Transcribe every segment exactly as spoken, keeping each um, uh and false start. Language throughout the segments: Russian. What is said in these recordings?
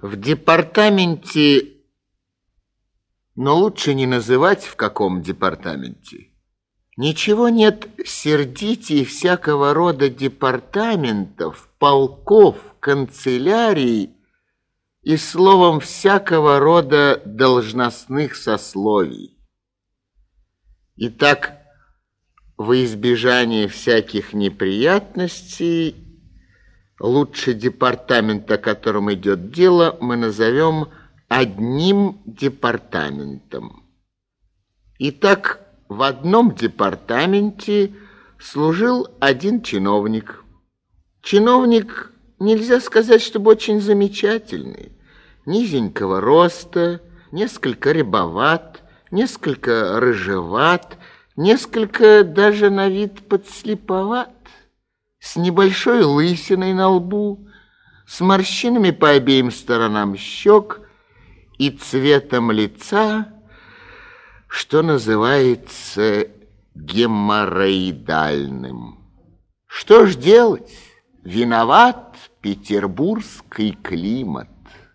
В департаменте, но лучше не называть, в каком департаменте. Ничего нет сердитей всякого рода департаментов, полков, канцелярий и, словом, всякого рода должностных сословий. Итак, во избежание всяких неприятностей, лучше департамент, о котором идет дело, мы назовем одним департаментом. Итак, в одном департаменте служил один чиновник. Чиновник, нельзя сказать, чтобы очень замечательный, низенького роста, несколько рябоват, несколько рыжеват, несколько даже на вид подслеповат, с небольшой лысиной на лбу, с морщинами по обеим сторонам щек и цветом лица, что называется геморроидальным. Что ж делать? Виноват петербургский климат.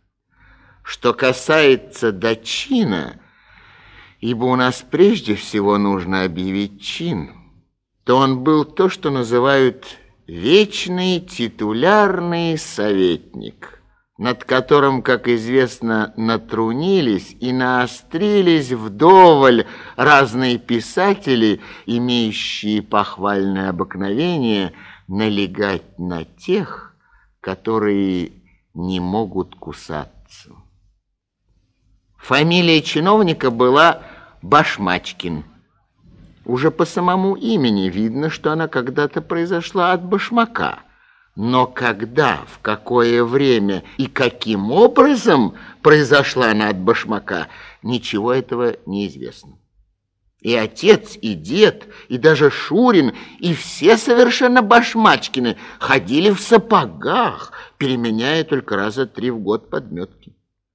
Что касается дочина, ибо у нас прежде всего нужно объявить чин, то он был то, что называют вечный титулярный советник, над которым, как известно, натрунились и наострились вдоволь разные писатели, имеющие похвальное обыкновение налегать на тех, которые не могут кусаться. Фамилия чиновника была Башмачкин. Уже по самому имени видно, что она когда-то произошла от башмака. Но когда, в какое время и каким образом произошла она от башмака, ничего этого не известно. И отец, и дед, и даже Шурин, и все совершенно Башмачкины ходили в сапогах, переменяя только раза три в год подметки.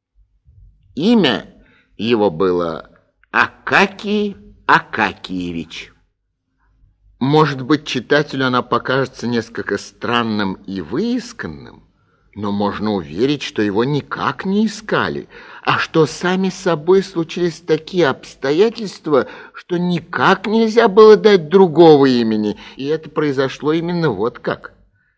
Имя его было Акакий Акакиевич. Может быть, читателю она покажется несколько странным и выисканным, но можно уверить, что его никак не искали, а что сами собой случились такие обстоятельства, что никак нельзя было дать другого имени, и это произошло именно вот как.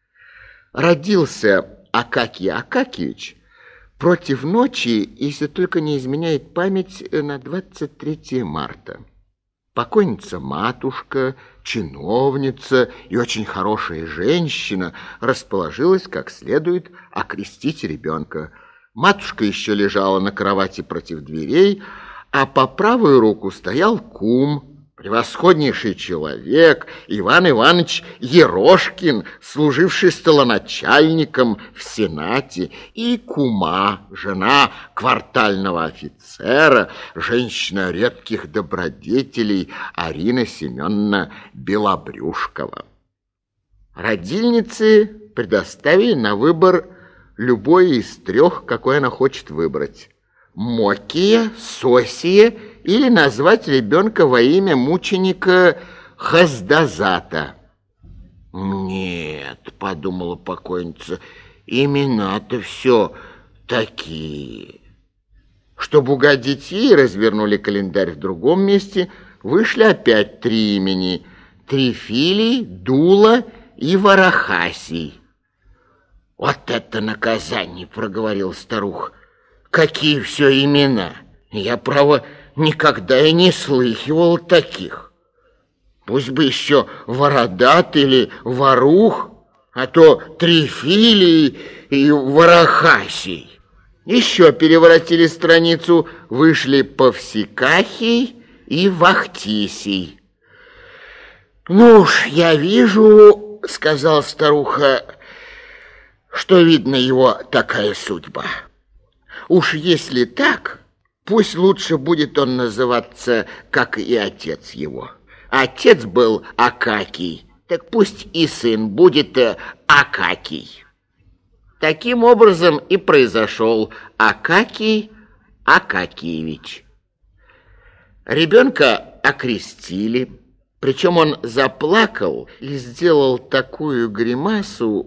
Родился Акакий Акакиевич против ночи, если только не изменяет память, на двадцать третье марта. Покойница матушка, чиновница и очень хорошая женщина расположилась как следует окрестить ребенка. Матушка еще лежала на кровати против дверей, а по правую руку стоял кум, превосходнейший человек, Иван Иванович Ерошкин, служивший столоначальником в Сенате, и кума, жена квартального офицера, женщина редких добродетелей Арина Семеновна Белобрюшкова. Родильницы предоставили на выбор любое из трех, какое она хочет выбрать: Мокия, Сосия или назвать ребенка во имя мученика Хаздазата. «Нет», — подумала покойница, — «имена-то все такие». Чтобы угодить ей, развернули календарь в другом месте, вышли опять три имени: Трифилий, Дула и Варахасий. «Вот это наказание!» — проговорила старуха. «Какие все имена! Я, право, никогда и не слыхивал таких. Пусть бы еще Вородат или Ворух, а то Трифилий и Варахасий». Еще переворотили страницу, вышли Повсекахий и Вахтисий. «Ну уж я вижу, — сказала старуха, — что, видно, его такая судьба. Уж если так, пусть лучше будет он называться, как и отец его. Отец был Акакий, так пусть и сын будет Акакий». Таким образом и произошел Акакий Акакиевич. Ребенка окрестили, причем он заплакал и сделал такую гримасу,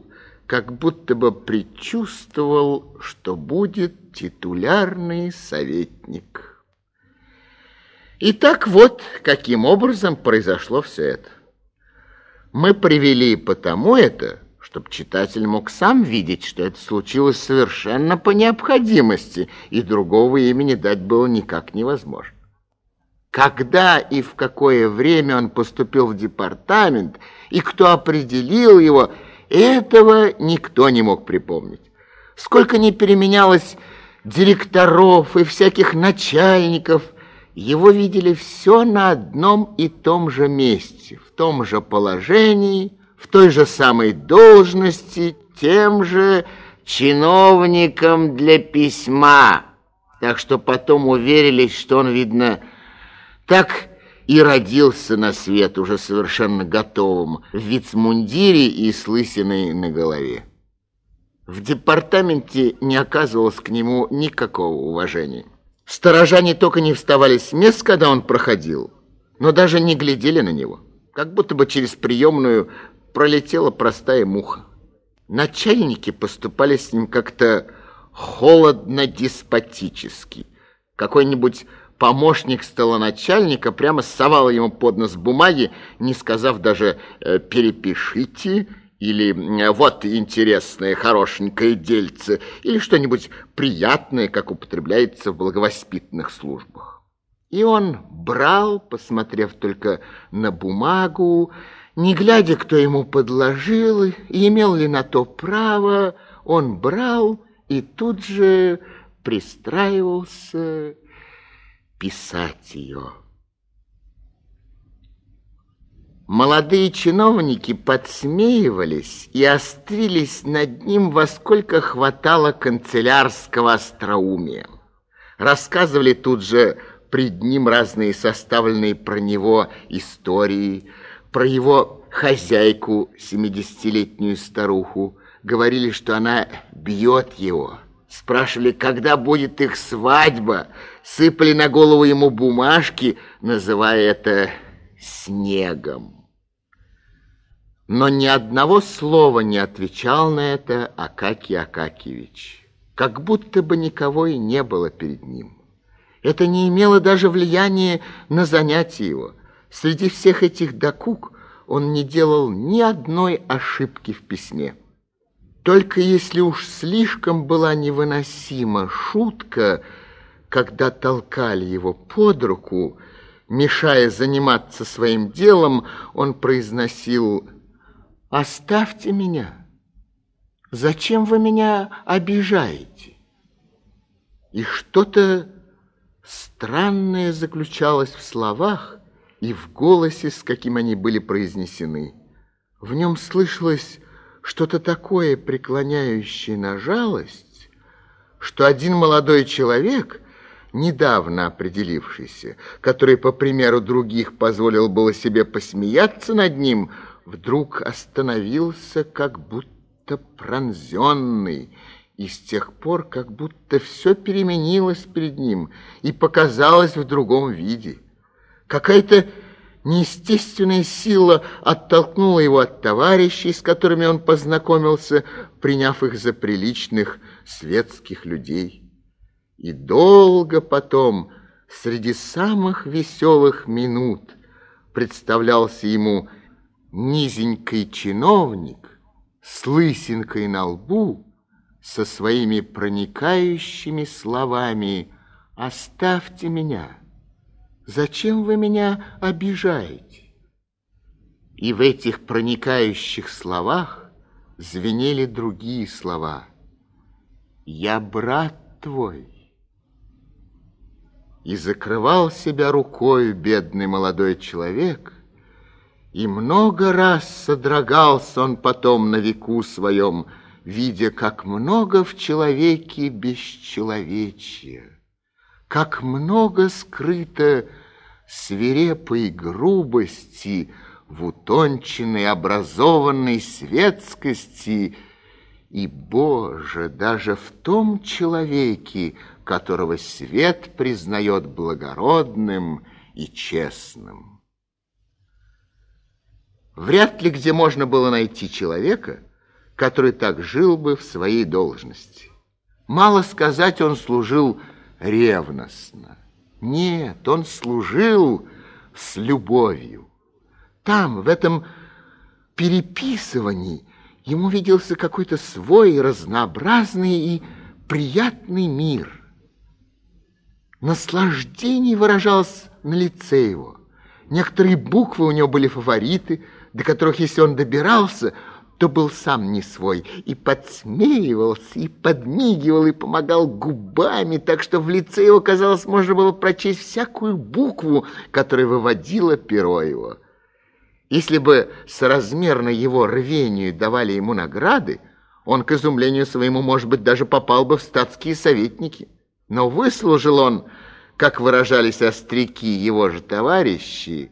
как будто бы предчувствовал, что будет титулярный советник. Итак, вот каким образом произошло все это. Мы привели потому это, чтобы читатель мог сам видеть, что это случилось совершенно по необходимости, и другого имени дать было никак невозможно. Когда и в какое время он поступил в департамент, и кто определил его, этого никто не мог припомнить. Сколько ни переменялось директоров и всяких начальников, его видели все на одном и том же месте, в том же положении, в той же самой должности, тем же чиновником для письма. Так что потом уверились, что он, видно, так и родился на свет уже совершенно готовым, в вицмундире и с лысиной на голове. В департаменте не оказывалось к нему никакого уважения. Сторожа не только не вставали с мест, когда он проходил, но даже не глядели на него, как будто бы через приемную пролетела простая муха. Начальники поступали с ним как-то холодно-деспотически. Какой-нибудь помощник столоначальника прямо совал ему под нос бумаги, не сказав даже э, «перепишите» или э, «вот интересное, хорошенькое дельце» или что-нибудь приятное, как употребляется в благовоспитанных службах. И он брал, посмотрев только на бумагу, не глядя, кто ему подложил, и имел ли на то право, он брал и тут же пристраивался писать ее. Молодые чиновники подсмеивались и острились над ним, во сколько хватало канцелярского остроумия. Рассказывали тут же пред ним разные составленные про него истории, про его хозяйку, семидесятилетнюю старуху. Говорили, что она бьет его. Спрашивали, когда будет их свадьба. Сыпали на голову ему бумажки, называя это снегом. Но ни одного слова не отвечал на это Акакий Акакиевич, как будто бы никого и не было перед ним. Это не имело даже влияния на занятия его. Среди всех этих докук он не делал ни одной ошибки в письме. Только если уж слишком была невыносима шутка, когда толкали его под руку, мешая заниматься своим делом, он произносил: «Оставьте меня! Зачем вы меня обижаете?» И что-то странное заключалось в словах и в голосе, с каким они были произнесены. В нем слышалось что-то такое, преклоняющее на жалость, что один молодой человек, недавно определившийся, который, по примеру других, позволил было себе посмеяться над ним, вдруг остановился, как будто пронзенный, и с тех пор как будто все переменилось перед ним и показалось в другом виде. Какая-то неестественная сила оттолкнула его от товарищей, с которыми он познакомился, приняв их за приличных светских людей. И долго потом, среди самых веселых минут, представлялся ему низенький чиновник с лысинкой на лбу, со своими проникающими словами: «Оставьте меня! Зачем вы меня обижаете?» И в этих проникающих словах звенели другие слова: «Я брат твой». И закрывал себя рукой бедный молодой человек, и много раз содрогался он потом на веку своем, видя, как много в человеке бесчеловечия, как много скрыто свирепой грубости в утонченной образованной светскости и, Боже, даже в том человеке, которого свет признает благородным и честным. Вряд ли где можно было найти человека, который так жил бы в своей должности. Мало сказать, он служил ревностно. Нет, он служил с любовью. Там, в этом переписывании, ему виделся какой-то свой разнообразный и приятный мир. Наслаждение выражалось на лице его. Некоторые буквы у него были фавориты, до которых, если он добирался, то был сам не свой, и подсмеивался, и подмигивал, и помогал губами, так что в лице его, казалось, можно было прочесть всякую букву, которая выводила перо его. Если бы соразмерно его рвению давали ему награды, он, к изумлению своему, может быть, даже попал бы в статские советники. Но выслужил он, как выражались остряки его же товарищи,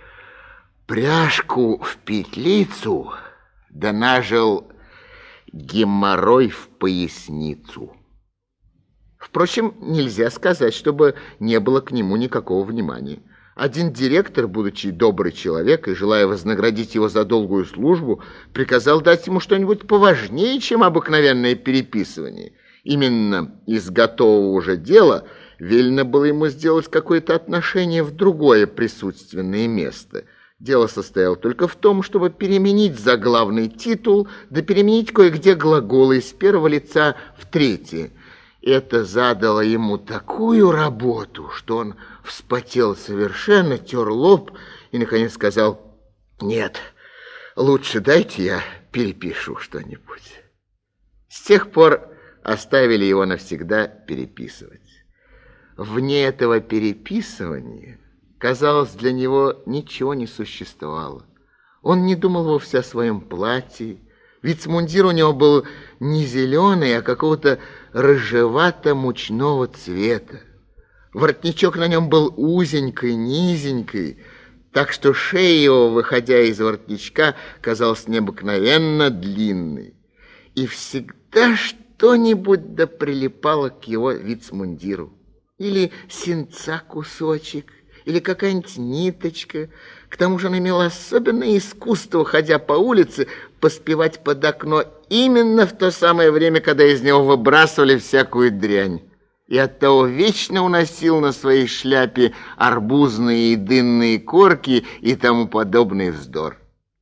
пряжку в петлицу, да нажил геморрой в поясницу. Впрочем, нельзя сказать, чтобы не было к нему никакого внимания. Один директор, будучи добрый человек и желая вознаградить его за долгую службу, приказал дать ему что-нибудь поважнее, чем обыкновенное переписывание. Именно из готового уже дела велено было ему сделать какое-то отношение в другое присутственное место. Дело состояло только в том, чтобы переменить заглавный титул, да переменить кое-где глаголы из первого лица в третье. Это задало ему такую работу, что он вспотел совершенно, тер лоб и, наконец, сказал: «Нет, лучше дайте я перепишу что-нибудь». С тех пор оставили его навсегда переписывать. Вне этого переписывания, казалось, для него ничего не существовало. Он не думал вовсе о своем платье. Вицмундир у него был не зеленый, а какого-то рыжевато-мучного цвета. Воротничок на нем был узенький, низенький, так что шея его, выходя из воротничка, казалась необыкновенно длинной. И всегда что-нибудь да прилипало к его вицмундиру. Или синца кусочек, или какая-нибудь ниточка. К тому же он имел особенное искусство, ходя по улице, поспевать под окно именно в то самое время, когда из него выбрасывали всякую дрянь. И оттого вечно уносил на своей шляпе арбузные и дынные корки и тому подобный вздор.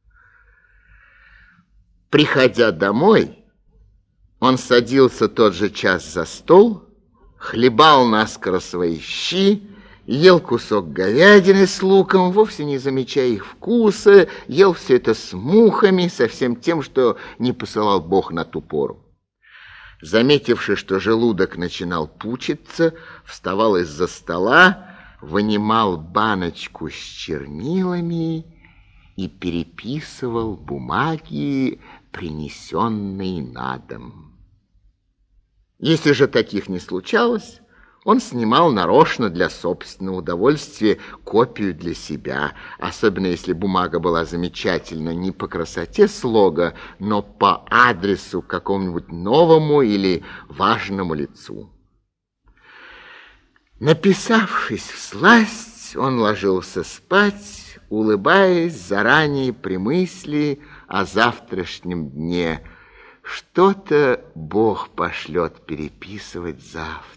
Приходя домой, он садился тот же час за стол, хлебал наскоро свои щи, ел кусок говядины с луком, вовсе не замечая их вкуса, ел все это с мухами, со всем тем, что не посылал Бог на ту пору. Заметивши, что желудок начинал пучиться, вставал из-за стола, вынимал баночку с чернилами и переписывал бумаги, принесенные на дом. Если же таких не случалось, он снимал нарочно для собственного удовольствия копию для себя, особенно если бумага была замечательна не по красоте слога, но по адресу какому-нибудь новому или важному лицу. Написавшись всласть, он ложился спать, улыбаясь заранее при мысли о завтрашнем дне. Что-то Бог пошлет переписывать завтра.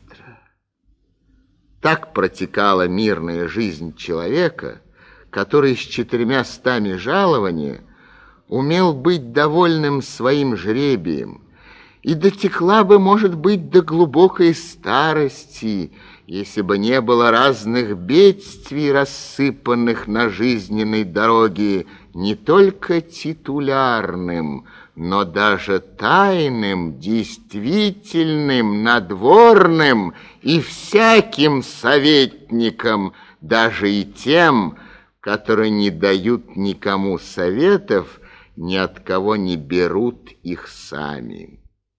Так протекала мирная жизнь человека, который с четырьмя стами жалования умел быть довольным своим жребием, и дотекла бы, может быть, до глубокой старости, если бы не было разных бедствий, рассыпанных на жизненной дороге не только титулярным, но даже тайным, действительным, надворным и всяким советникам, даже и тем, которые не дают никому советов, ни от кого не берут их сами.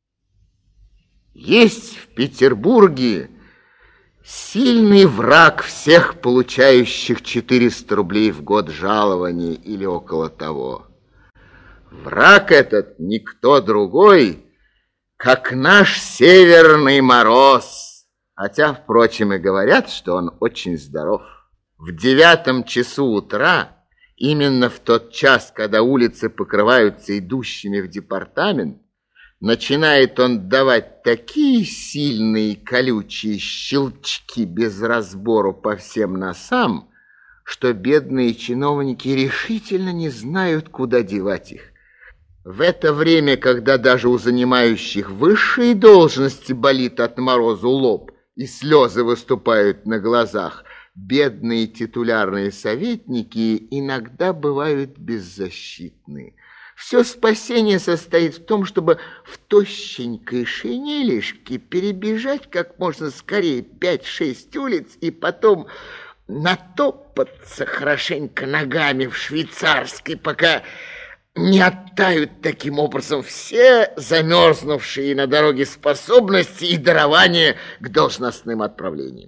Есть в Петербурге сильный враг всех получающих четыреста рублей в год жалования или около того. Враг этот никто другой, как наш северный мороз, хотя, впрочем, и говорят, что он очень здоров. В девятом часу утра Именно в тот час, когда улицы покрываются идущими в департамент, начинает он давать такие сильные колючие щелчки без разбору по всем носам, что бедные чиновники решительно не знают, куда девать их. В это время, когда даже у занимающих высшие должности болит от морозу лоб и слезы выступают на глазах, бедные титулярные советники иногда бывают беззащитны. Все спасение состоит в том, чтобы в тощенькой шинелишке перебежать как можно скорее пять-шесть улиц и потом натопаться хорошенько ногами в швейцарской, пока не оттают таким образом все замерзнувшие на дороге способности и дарования к должностным отправлениям.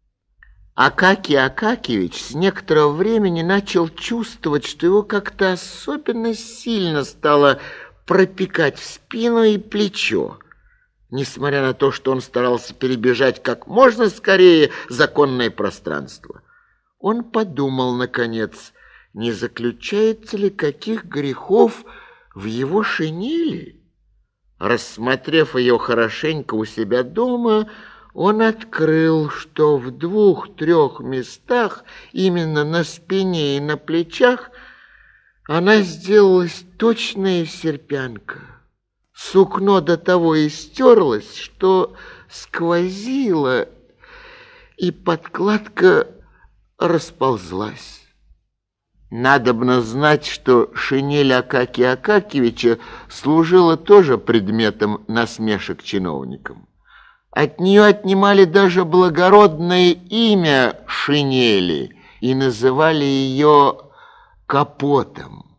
Акакий Акакиевич с некоторого времени начал чувствовать, что его как-то особенно сильно стало пропекать в спину и плечо, несмотря на то, что он старался перебежать как можно скорее законное пространство. Он подумал, наконец, не заключается ли каких грехов в его шинели. Рассмотрев ее хорошенько у себя дома, он открыл, что в двух-трех местах, именно на спине и на плечах, она сделалась точная серпянка. Сукно до того истерлось, что сквозило, и подкладка расползлась. Надобно знать, что шинель Акакия Акакиевича служила тоже предметом насмешек чиновникам. От нее отнимали даже благородное имя шинели и называли ее капотом.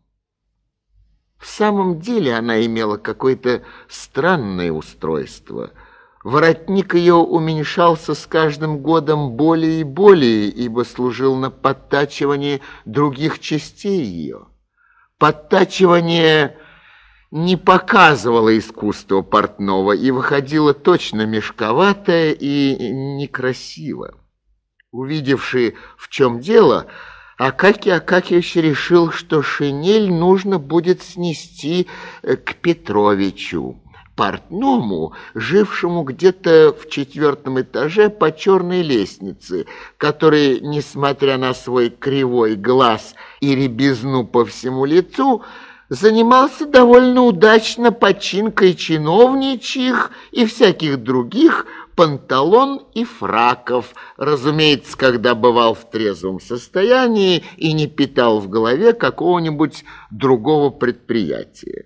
В самом деле она имела какое-то странное устройство. Воротник ее уменьшался с каждым годом более и более, ибо служил на подтачивание других частей ее. Подтачивание не показывало искусство портного и выходило точно мешковатое и некрасиво. Увидевший, в чем дело, Акакий Акакиевич решил, что шинель нужно будет снести к Петровичу, портному, жившему где-то в четвертом этаже по черной лестнице, который, несмотря на свой кривой глаз и рябизну по всему лицу, занимался довольно удачно починкой чиновничьих и всяких других панталон и фраков, разумеется, когда бывал в трезвом состоянии и не питал в голове какого-нибудь другого предприятия.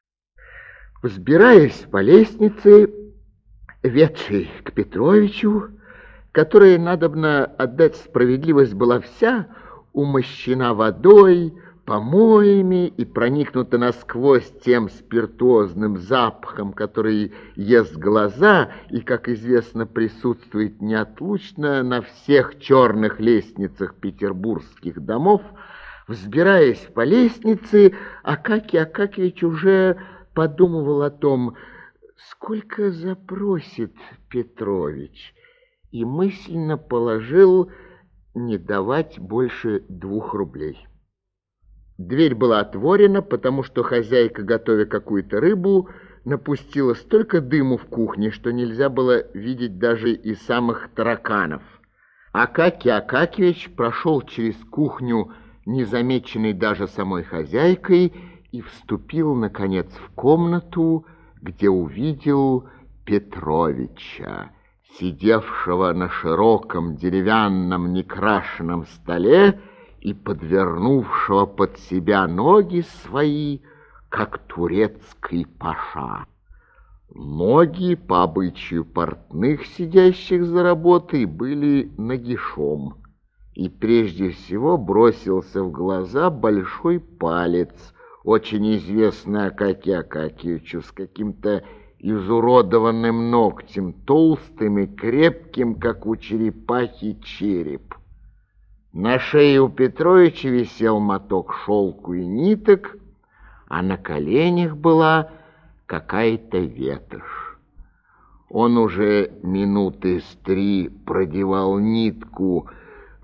Взбираясь по лестнице, ведшей к Петровичу, которая, надобно отдать справедливость, была вся умощена водой, помоями и проникнута насквозь тем спиртуозным запахом, который ест глаза и, как известно, присутствует неотлучно на всех черных лестницах петербургских домов, взбираясь по лестнице, Акакий Акакиевич уже подумывал о том, сколько запросит Петрович, и мысленно положил не давать больше двух рублей. Дверь была отворена, потому что хозяйка, готовя какую-то рыбу, напустила столько дыму в кухне, что нельзя было видеть даже и самых тараканов. Акакий Акакиевич прошел через кухню, незамеченный даже самой хозяйкой, и вступил, наконец, в комнату, где увидел Петровича, сидевшего на широком деревянном некрашенном столе и подвернувшего под себя ноги свои, как турецкий паша. Ноги, по обычаю портных, сидящих за работой, были нагишом, и прежде всего бросился в глаза большой палец, очень известный Акакию Акакиевичу, с каким-то изуродованным ногтем, толстым и крепким, как у черепахи, череп. На шее у Петровича висел моток шелку и ниток, а на коленях была какая-то ветошь. Он уже минуты с три продевал нитку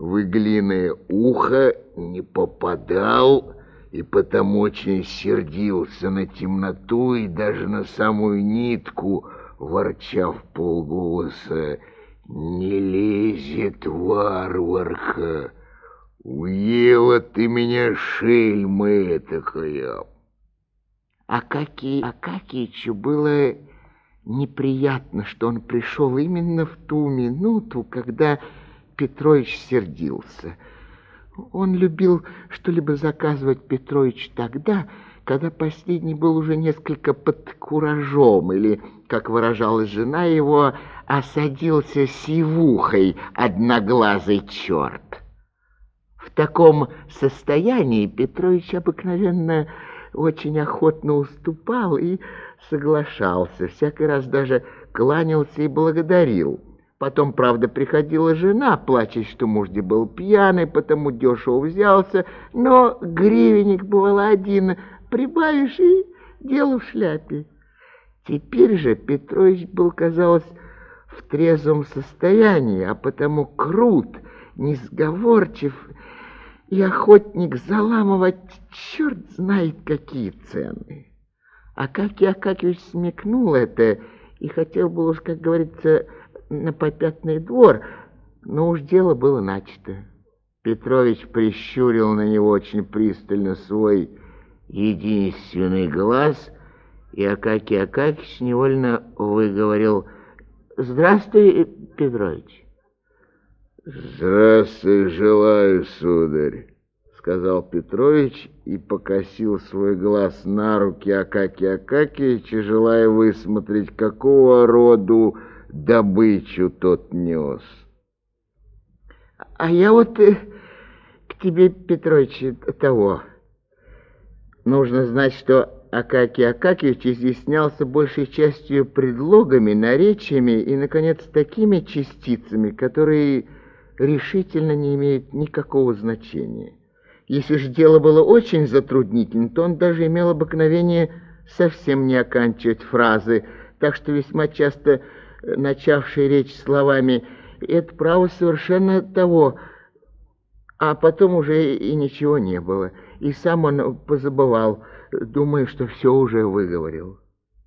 в иглиное ухо не попадал, и потому очень сердился на темноту и даже на самую нитку, ворча в полголоса: «Не лезет, варварка! Уела ты меня, шельма этакая!» Акакию Акакиевичу было неприятно, что он пришел именно в ту минуту, когда Петрович сердился. Он любил что-либо заказывать Петрович тогда, когда последний был уже несколько под куражом, или, как выражалась жена его, осадился сивухой одноглазый черт. В таком состоянии Петрович обыкновенно очень охотно уступал и соглашался, всякий раз даже кланялся и благодарил. Потом, правда, приходила жена, плача, что муж был пьяный, потому дешево взялся, но гривенник, бывало, один прибавишь, и дело в шляпе. Теперь же Петрович был, казалось, в трезвом состоянии, а потому крут, несговорчив и охотник заламывать черт знает какие цены. Акакий Акакиевич смекнул это и хотел было уж, как говорится, на попятный двор, но уж дело было начато. Петрович прищурил на него очень пристально свой единственный глаз, и Акакий Акакиевич невольно выговорил: «Здравствуй, Петрович». «Здравствуй, желаю, сударь», — сказал Петрович и покосил свой глаз на руки Акакия Акакиевича, желая высмотреть, какого роду добычу тот нес. «А я вот э, к тебе, Петрович, того. Нужно знать, что Акакий Акакиевич изъяснялся большей частью предлогами, наречиями и, наконец, такими частицами, которые решительно не имеют никакого значения. Если же дело было очень затруднительно, то он даже имел обыкновение совсем не оканчивать фразы, так что весьма часто начавший речь словами «это право совершенно того», а потом уже и ничего не было, и сам он позабывал, думая, что все уже выговорил.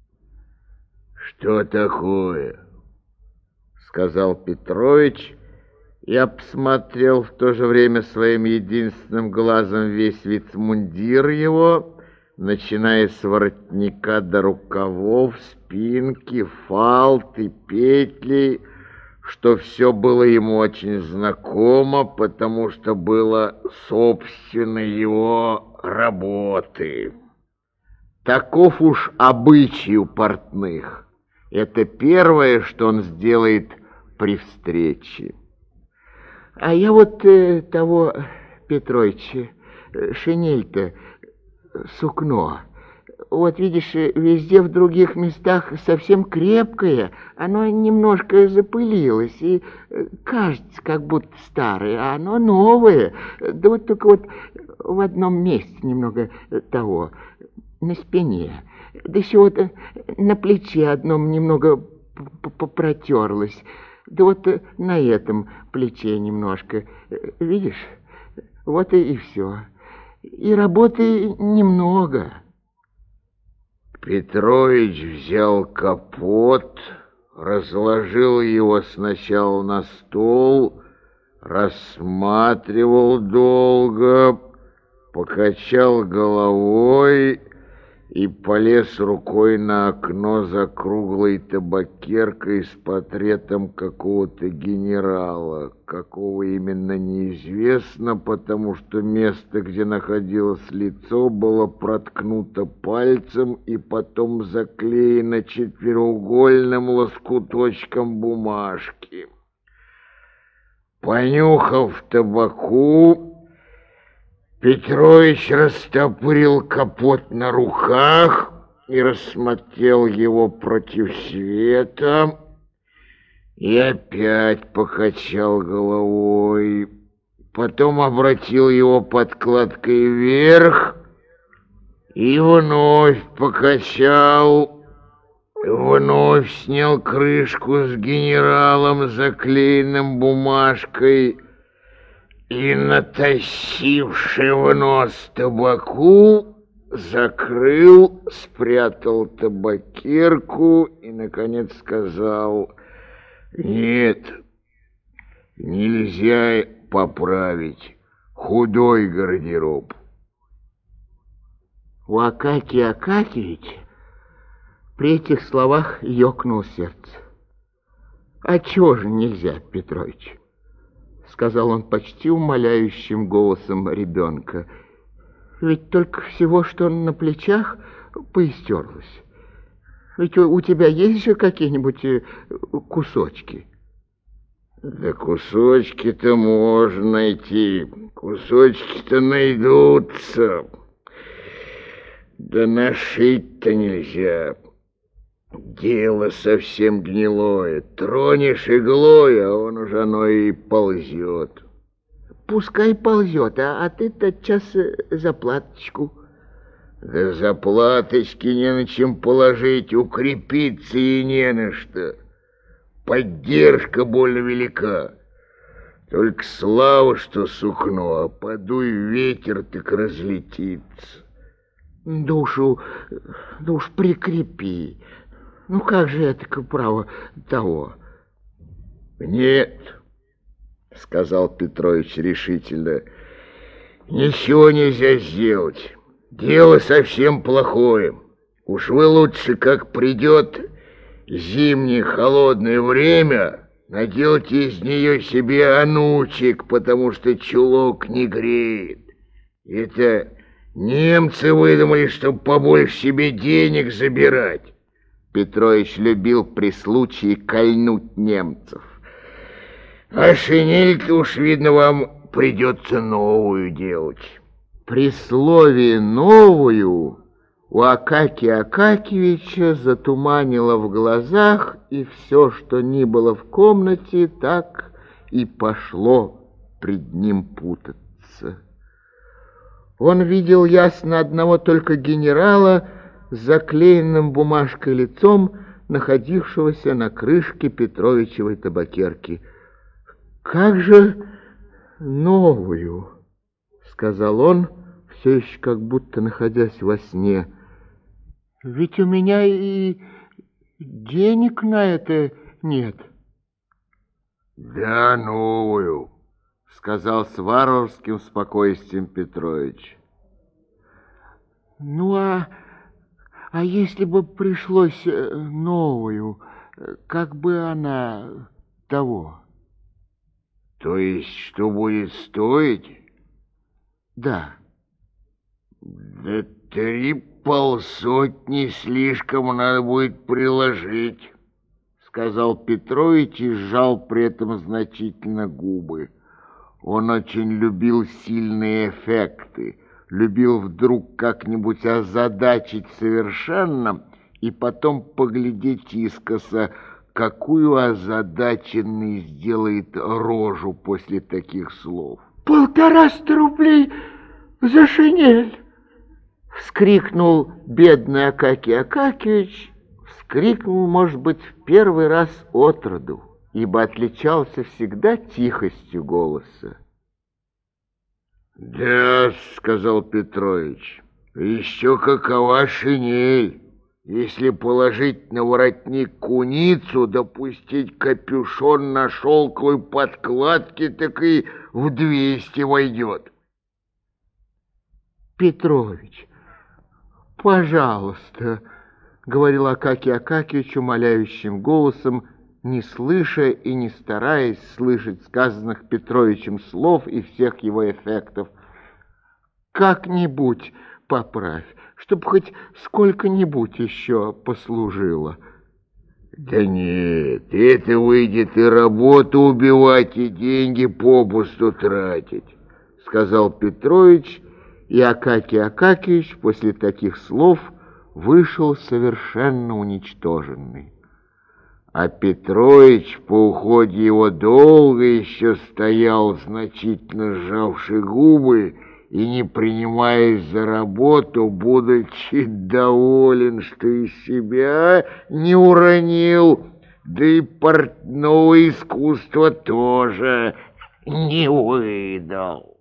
«Что такое?» — сказал Петрович и обсмотрел в то же время своим единственным глазом весь вицмундир его, начиная с воротника до рукавов, спинки, фалт и петли, что все было ему очень знакомо, потому что было собственно его работы. Таков уж обычай у портных. Это первое, что он сделает при встрече. А я вот э, того, Петрович, э, шинель-то, сукно. Вот видишь, везде в других местах совсем крепкое, оно немножко запылилось и кажется, как будто старое, а оно новое. Да вот только вот в одном месте немного того, на спине. Да еще вот на плече одном немного протерлось. Да вот на этом плече немножко. Видишь? Вот и, и все. И работы немного. Петрович взял капот, разложил его сначала на стол, рассматривал долго, покачал головой и полез рукой на окно за круглой табакеркой с портретом какого-то генерала. Какого именно неизвестно, потому что место, где находилось лицо, было проткнуто пальцем и потом заклеено четвероугольным лоскуточком бумажки. Понюхав табаку, Петрович растопырил капот на руках и рассмотрел его против света, и опять покачал головой. Потом обратил его подкладкой вверх и вновь покачал, вновь снял крышку с генералом, заклеенным бумажкой, и, натащивший в нос табаку, закрыл, спрятал табакерку и, наконец, сказал: «Нет, нельзя поправить, худой гардероб». У Акакия Акакиевича при этих словах ёкнуло сердце. «А чего же нельзя, Петрович?» — сказал он почти умоляющим голосом ребенка. «Ведь только всего, что на плечах, поистерлось. Ведь у, у тебя есть же какие-нибудь кусочки?» «Да кусочки-то можно найти, кусочки-то найдутся. Да нашить-то нельзя. Дело совсем гнилое. Тронешь иглой, а он уже оно и ползет». «Пускай ползет, а, а ты тотчас заплаточку». «Да заплаточки не на чем положить, укрепиться и не на что. Поддержка больно велика. Только слава, что сукно, а подуй ветер, так разлетится». «Душу, да уж прикрепи. Ну как же это, право, того?» «Нет», — сказал Петрович решительно, — «ничего нельзя сделать. Дело совсем плохое. Уж вы лучше, как придет зимнее холодное время, наделайте из нее себе анучек, потому что чулок не греет. Это немцы выдумали, чтобы побольше себе денег забирать». Петрович любил при случае кольнуть немцев. «А шинель-то уж, видно, вам придется новую делать». При слове «новую» у Акакия Акакиевича затуманило в глазах, и все, что ни было в комнате, так и пошло пред ним путаться. Он видел ясно одного только генерала с заклеенным бумажкой лицом, находившегося на крышке Петровичевой табакерки. «Как же новую?» — сказал он, все еще как будто находясь во сне. «Ведь у меня и денег на это нет». «Да, новую», — сказал с варварским спокойствием Петрович. «Ну, а, а если бы пришлось новую, как бы она того?» «То есть, что будет стоить?» «Да». «Да три полсотни слишком надо будет приложить», — сказал Петрович и сжал при этом значительно губы. Он очень любил сильные эффекты, любил вдруг как-нибудь озадачить совершенно и потом поглядеть искоса, какую озадаченный сделает рожу после таких слов. «Полтораста рублей за шинель!» — вскрикнул бедный Акакий Акакиевич. Вскрикнул, может быть, в первый раз отроду, ибо отличался всегда тихостью голоса. «Да, — сказал Петрович, — еще какова шинель! Если положить на воротник куницу, допустить капюшон на шелковой подкладке, так и в двести войдет». «Петрович, пожалуйста, — говорил Акакий Акакиевич умоляющим голосом, не слыша и не стараясь слышать сказанных Петровичем слов и всех его эффектов, — как-нибудь поправь, чтоб хоть сколько-нибудь еще послужило». «Да нет, это выйдет и работу убивать, и деньги попусту тратить», — сказал Петрович, и Акакий Акакиевич после таких слов вышел совершенно уничтоженный. А Петрович по уходе его долго еще стоял, значительно сжавший губы, и, не принимаясь за работу, будучи доволен, что из себя не уронил, да и портного искусства тоже не выдал.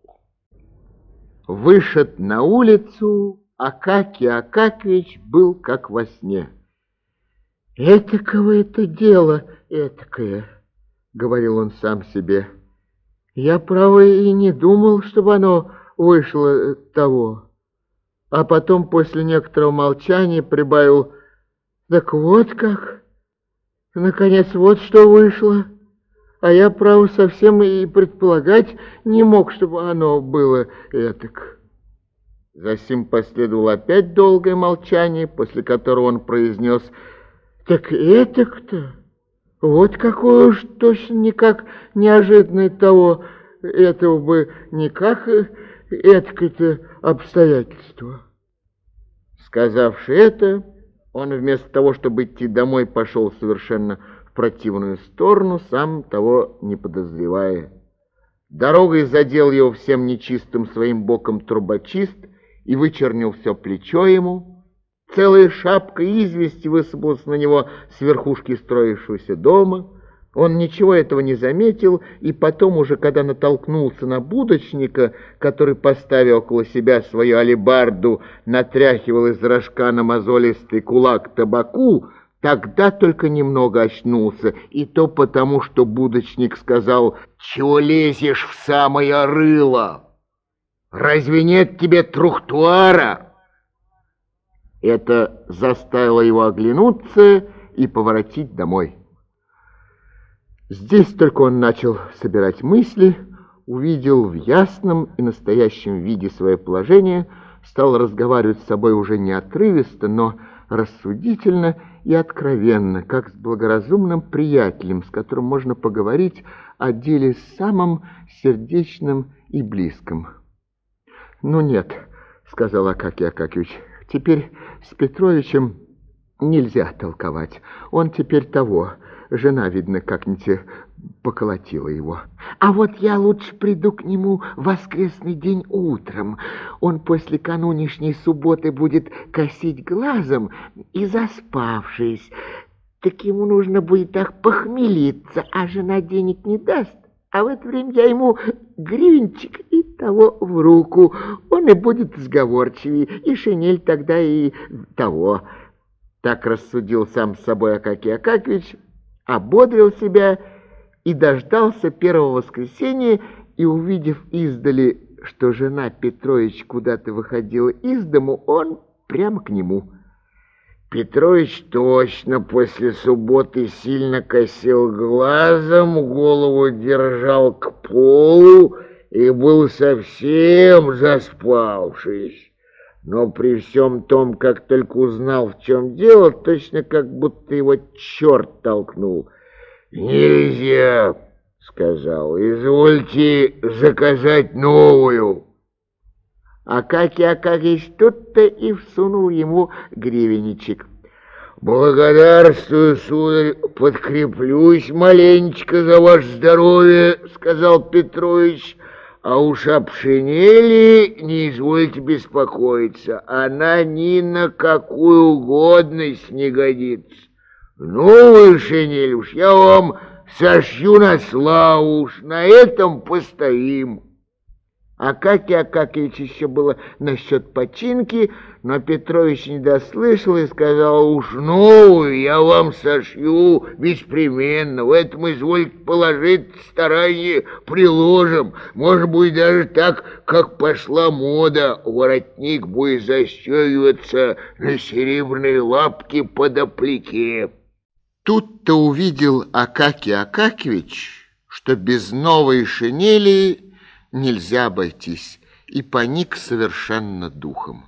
Вышед на улицу, Акакий Акакевич был как во сне. «Этакого это дело, этакое», — говорил он сам себе. «Я, право, и не думал, чтобы оно вышло того». А потом, после некоторого молчания, прибавил: «Так вот как? Наконец, вот что вышло. А я, право, совсем и предполагать не мог, чтобы оно было этак». Засим последовало опять долгое молчание, после которого он произнес: «Так этак-то? Вот какое уж точно никак неожиданное того, этого бы никак этакое-то обстоятельство». Сказавши это, он вместо того, чтобы идти домой, пошел совершенно в противную сторону, сам того не подозревая. Дорогой задел его всем нечистым своим боком трубочист и вычернил все плечо ему. Целая шапка извести высыпалась на него с верхушки строившегося дома. Он ничего этого не заметил, и потом уже, когда натолкнулся на будочника, который, поставив около себя свою алебарду, натряхивал из рожка на мозолистый кулак табаку, тогда только немного очнулся, и то потому, что будочник сказал: «Чего лезешь в самое рыло? Разве нет тебе трухтуара?» Это заставило его оглянуться и поворотить домой. Здесь только он начал собирать мысли, увидел в ясном и настоящем виде свое положение, стал разговаривать с собой уже не отрывисто, но рассудительно и откровенно, как с благоразумным приятелем, с которым можно поговорить о деле самом сердечном и близком. «Ну нет», — сказал Акакий Акакевич, — «теперь с Петровичем нельзя толковать. Он теперь того. Жена, видно, как-нибудь поколотила его. А вот я лучше приду к нему в воскресный день утром. Он после канунешней субботы будет косить глазом и, заспавшись, так ему нужно будет так похмелиться, а жена денег не даст. А в это время я ему гривенчик и того в руку. Он и будет сговорчивее, и шинель тогда и того». Так рассудил сам с собой Акакий Акакевич, ободрил себя и дождался первого воскресенья, и, увидев издали, что жена Петрович куда-то выходила из дому, он прямо к нему. Петрович точно после субботы сильно косил глазом, голову держал к полу и был совсем заспавшись. Но при всем том, как только узнал, в чем дело, точно как будто его черт толкнул. «Нельзя», — сказал, — «извольте заказать новую». Акакий Акакевич тут-то и всунул ему гривенничек. «Благодарствую, сударь, подкреплюсь маленечко за ваше здоровье», — сказал Петрович. «А уж об шинели не извольте беспокоиться, она ни на какую годность не годится. Новую шинель уж я вам сошью на славу, уж на этом постоим». Акакий Акакевич еще было насчет починки, но Петрович не дослышал и сказал: «Уж новую я вам сошью беспременно, в этом, извольте положить, старание приложим. Может быть, даже так, как пошла мода, воротник будет застегиваться на серебряные лапки под оплеке». Тут-то увидел Акакий Акакевич, что без новой шинели нельзя обойтись, и поник совершенно духом.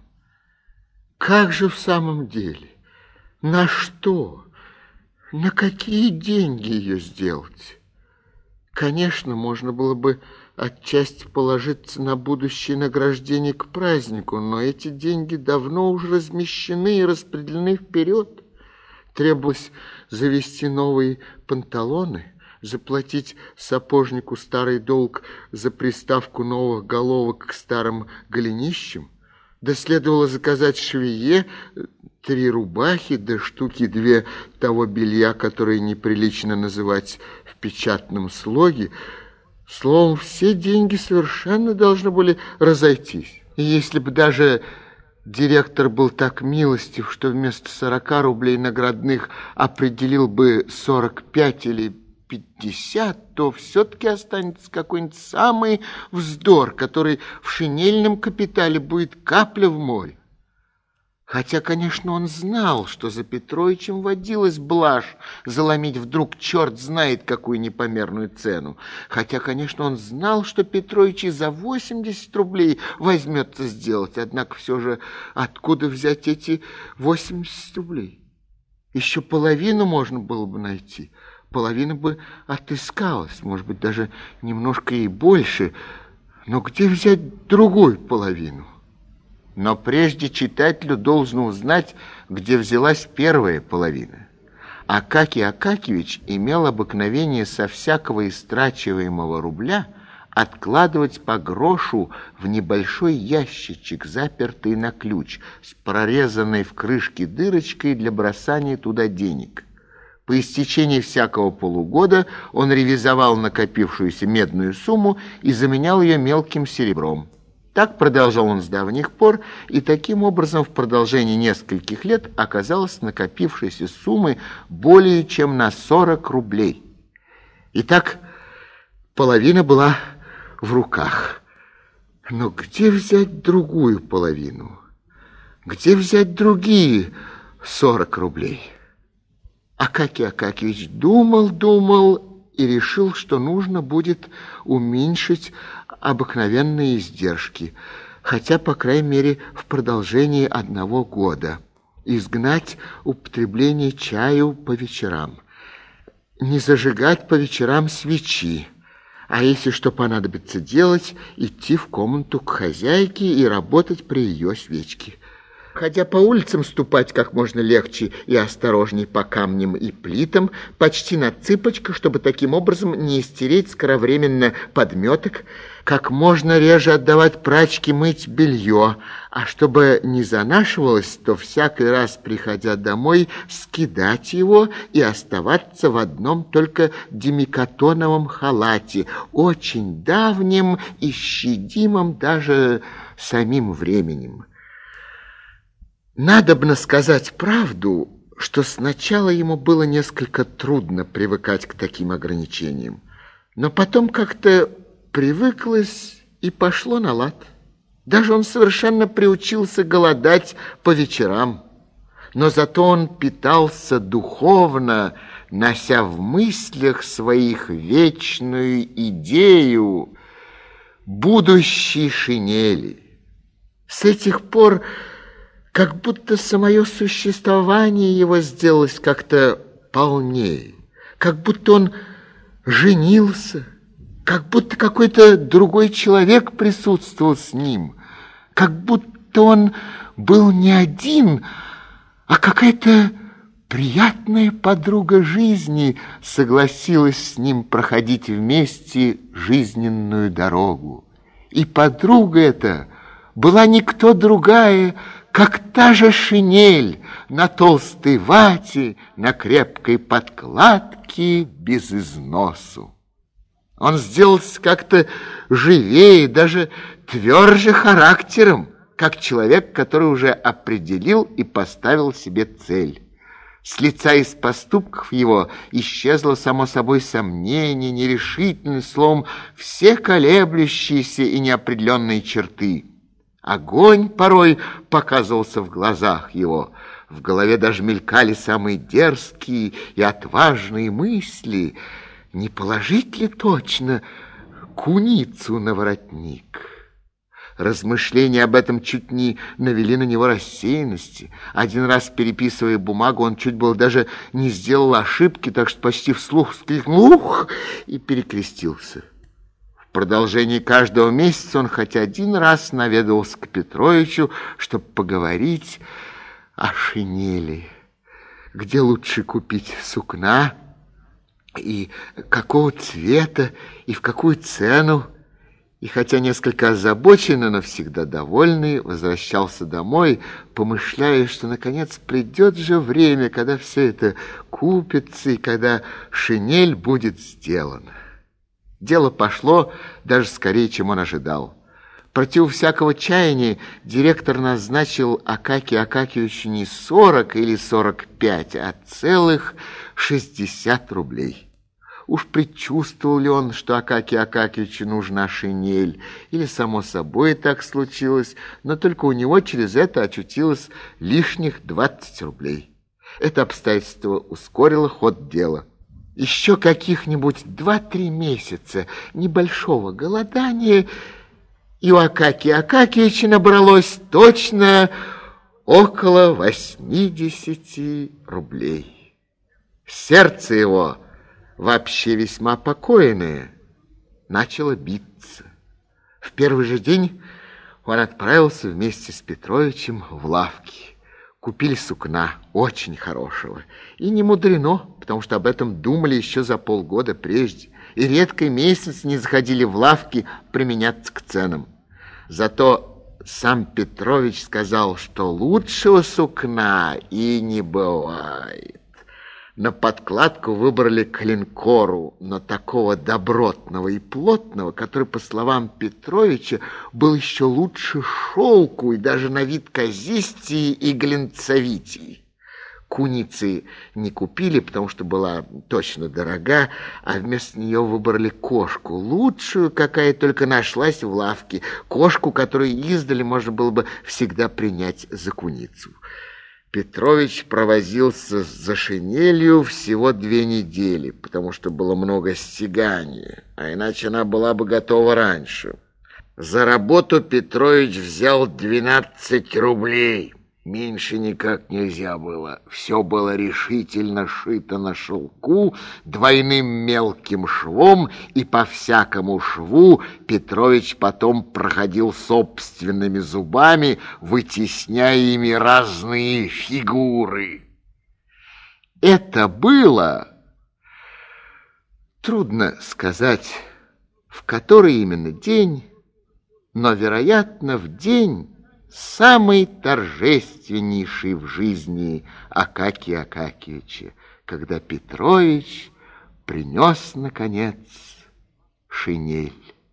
Как же в самом деле? На что? На какие деньги ее сделать? Конечно, можно было бы отчасти положиться на будущее награждение к празднику, но эти деньги давно уже размещены и распределены вперед. Требовалось завести новые панталоны, заплатить сапожнику старый долг за приставку новых головок к старым голенищам, да следовало заказать швее три рубахи, да штуки две того белья, которое неприлично называть в печатном слоге. Словом, все деньги совершенно должны были разойтись. И если бы даже директор был так милостив, что вместо сорока рублей наградных определил бы сорок пять или пятьдесят, то все-таки останется какой-нибудь самый вздор, который в шинельном капитале будет капля в море. Хотя, конечно, он знал, что за Петровичем водилась блажь заломить вдруг черт знает какую непомерную цену. Хотя, конечно, он знал, что Петрович и за восемьдесят рублей возьмется сделать. Однако все же откуда взять эти восемьдесят рублей? Еще половину можно было бы найти. Половина бы отыскалась, может быть, даже немножко и больше. Но где взять другую половину? Но прежде читателю должен узнать, где взялась первая половина. Акакий Акакьевич имел обыкновение со всякого истрачиваемого рубля откладывать по грошу в небольшой ящичек, запертый на ключ, с прорезанной в крышке дырочкой для бросания туда денег. По истечении всякого полугода он ревизовал накопившуюся медную сумму и заменял ее мелким серебром. Так продолжал он с давних пор, и таким образом в продолжении нескольких лет оказалось накопившейся суммы более чем на сорок рублей. Итак, половина была в руках. Но где взять другую половину? Где взять другие сорок рублей? Акакий Акакьевич думал, думал и решил, что нужно будет уменьшить обыкновенные издержки, хотя, по крайней мере, в продолжении одного года, изгнать употребление чаю по вечерам, не зажигать по вечерам свечи, а если что понадобится делать, идти в комнату к хозяйке и работать при ее свечке. Хотя по улицам ступать как можно легче и осторожней по камням и плитам, почти на цыпочках, чтобы таким образом не истереть скоровременно подметок, как можно реже отдавать прачке мыть белье, а чтобы не занашивалось, то всякий раз, приходя домой, скидать его и оставаться в одном только демикатоновом халате, очень давнем и щадимом даже самим временем. Надобно сказать правду, что сначала ему было несколько трудно привыкать к таким ограничениям, но потом как-то привыклось и пошло на лад. Даже он совершенно приучился голодать по вечерам, но зато он питался духовно, нося в мыслях своих вечную идею будущей шинели. С этих пор как будто самое существование его сделалось как-то полнее, как будто он женился, как будто какой-то другой человек присутствовал с ним, как будто он был не один, а какая-то приятная подруга жизни согласилась с ним проходить вместе жизненную дорогу. И подруга эта была никто другая, как та же шинель на толстой вате, на крепкой подкладке без износу. Он сделался как-то живее, даже тверже характером, как человек, который уже определил и поставил себе цель. С лица и с поступков его исчезло само собой сомнение, нерешительность, словом, все колеблющиеся и неопределенные черты. Огонь порой показывался в глазах его, в голове даже мелькали самые дерзкие и отважные мысли. Не положить ли точно куницу на воротник? Размышления об этом чуть не навели на него рассеянности. Один раз, переписывая бумагу, он чуть было даже не сделал ошибки, так что почти вслух вскрикнул «Ух!» и перекрестился. В продолжении каждого месяца он хоть один раз наведывался к Петровичу, чтобы поговорить о шинели. Где лучше купить сукна, и какого цвета, и в какую цену. И хотя несколько озабоченный, но всегда довольный, возвращался домой, помышляя, что наконец придет же время, когда все это купится и когда шинель будет сделана. Дело пошло даже скорее, чем он ожидал. Против всякого чаяния директор назначил Акакию Акакиевичу не сорок или сорок пять, а целых шестьдесят рублей. Уж предчувствовал ли он, что Акакию Акакиевичу нужна шинель, или само собой так случилось, но только у него через это очутилось лишних двадцать рублей. Это обстоятельство ускорило ход дела. Еще каких-нибудь два-три месяца небольшого голодания, и у Акакия Акакиевича набралось точно около восьмидесяти рублей. Сердце его, вообще весьма покойное, начало биться. В первый же день он отправился вместе с Петровичем в лавки. Купили сукна очень хорошего. И не мудрено, потому что об этом думали еще за полгода прежде. И редко месяц не заходили в лавки применяться к ценам. Зато сам Петрович сказал, что лучшего сукна и не бывает. На подкладку выбрали коленкору, но такого добротного и плотного, который, по словам Петровича, был еще лучше шелку и даже на вид казистее и глинцевитей. Куницы не купили, потому что была точно дорога, а вместо нее выбрали кошку, лучшую, какая только нашлась в лавке, кошку, которую издали можно было бы всегда принять за куницу. Петрович провозился за шинелью всего две недели, потому что было много стягания, а иначе она была бы готова раньше. За работу Петрович взял двенадцать рублей. Меньше никак нельзя было. Все было решительно шито на шелку двойным мелким швом, и по всякому шву Петрович потом проходил собственными зубами, вытесняя ими разные фигуры. Это было, трудно сказать, в который именно день, но, вероятно, в день, самый торжественнейший в жизни Акакия Акакиевича, когда Петрович принес, наконец, шинель.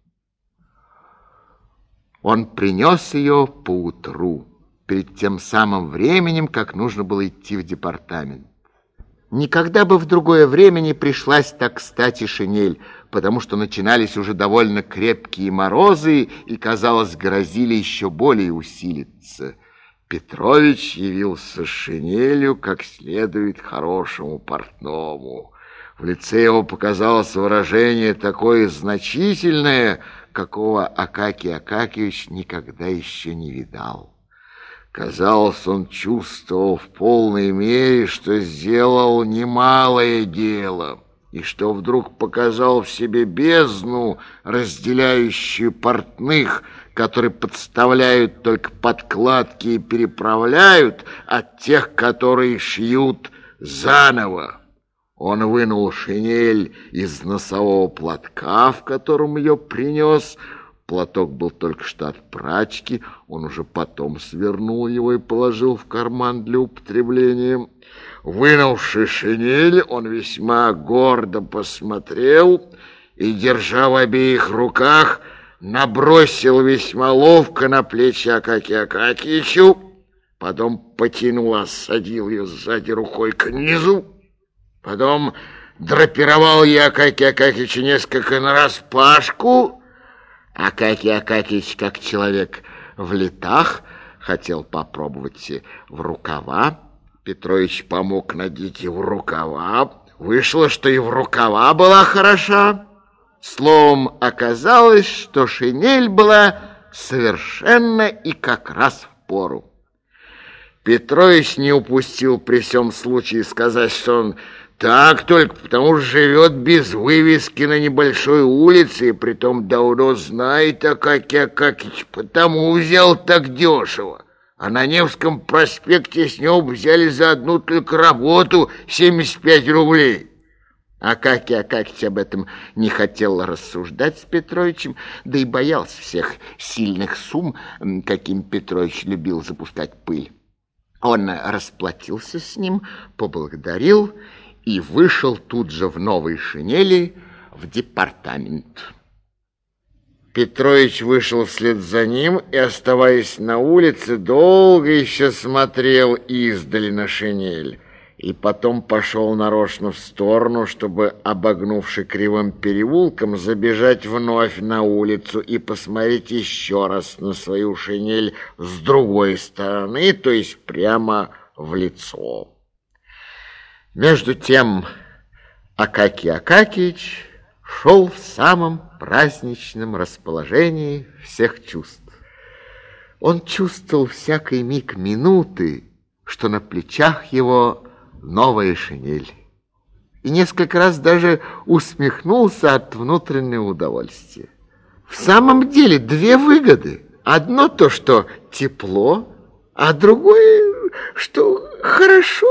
Он принес ее поутру, перед тем самым временем, как нужно было идти в департамент. Никогда бы в другое время не пришлась так кстати шинель, потому что начинались уже довольно крепкие морозы и, казалось, грозили еще более усилиться. Петрович явился с шинелью как следует хорошему портному. В лице его показалось выражение такое значительное, какого Акакий Акакиевич никогда еще не видал. Казалось, он чувствовал в полной мере, что сделал немалое дело, и что вдруг показал в себе бездну, разделяющую портных, которые подставляют только подкладки и переправляют, от тех, которые шьют заново. Он вынул шинель из носового платка, в котором ее принес. Платок был только что от прачки, он уже потом свернул его и положил в карман для употребления. Вынувши шинель, он весьма гордо посмотрел и, держа в обеих руках, набросил весьма ловко на плечи Акакию Акакиевичу, потом потянул, осадил ее сзади рукой к низу, потом драпировал я Акакию Акакиевичу несколько нараспашку. Акакий Акакиевич, как человек в летах, хотел попробовать в рукава. Петрович помог надеть и в рукава. Вышло, что и в рукава была хороша. Словом, оказалось, что шинель была совершенно и как раз в пору. Петрович не упустил при всем случае сказать, что он так только потому, что живет без вывески на небольшой улице, и притом давно знает Акакий Акакиевич, потому взял так дешево. А на Невском проспекте с него взяли за одну только работу семьдесят пять рублей. Акакий Акакиевич об этом не хотел рассуждать с Петровичем, да и боялся всех сильных сумм, каким Петрович любил запускать пыль. Он расплатился с ним, поблагодарил и вышел тут же в новой шинели в департамент. Петрович вышел вслед за ним и, оставаясь на улице, долго еще смотрел издали на шинель. И потом пошел нарочно в сторону, чтобы, обогнувши кривым переулком, забежать вновь на улицу и посмотреть еще раз на свою шинель с другой стороны, то есть прямо в лицо. Между тем Акакий Акакиич шел в самом праздничном расположении всех чувств. Он чувствовал всякий миг минуты, что на плечах его новая шинель, и несколько раз даже усмехнулся от внутреннего удовольствия. В самом деле две выгоды. Одно то, что тепло, а другое, что хорошо.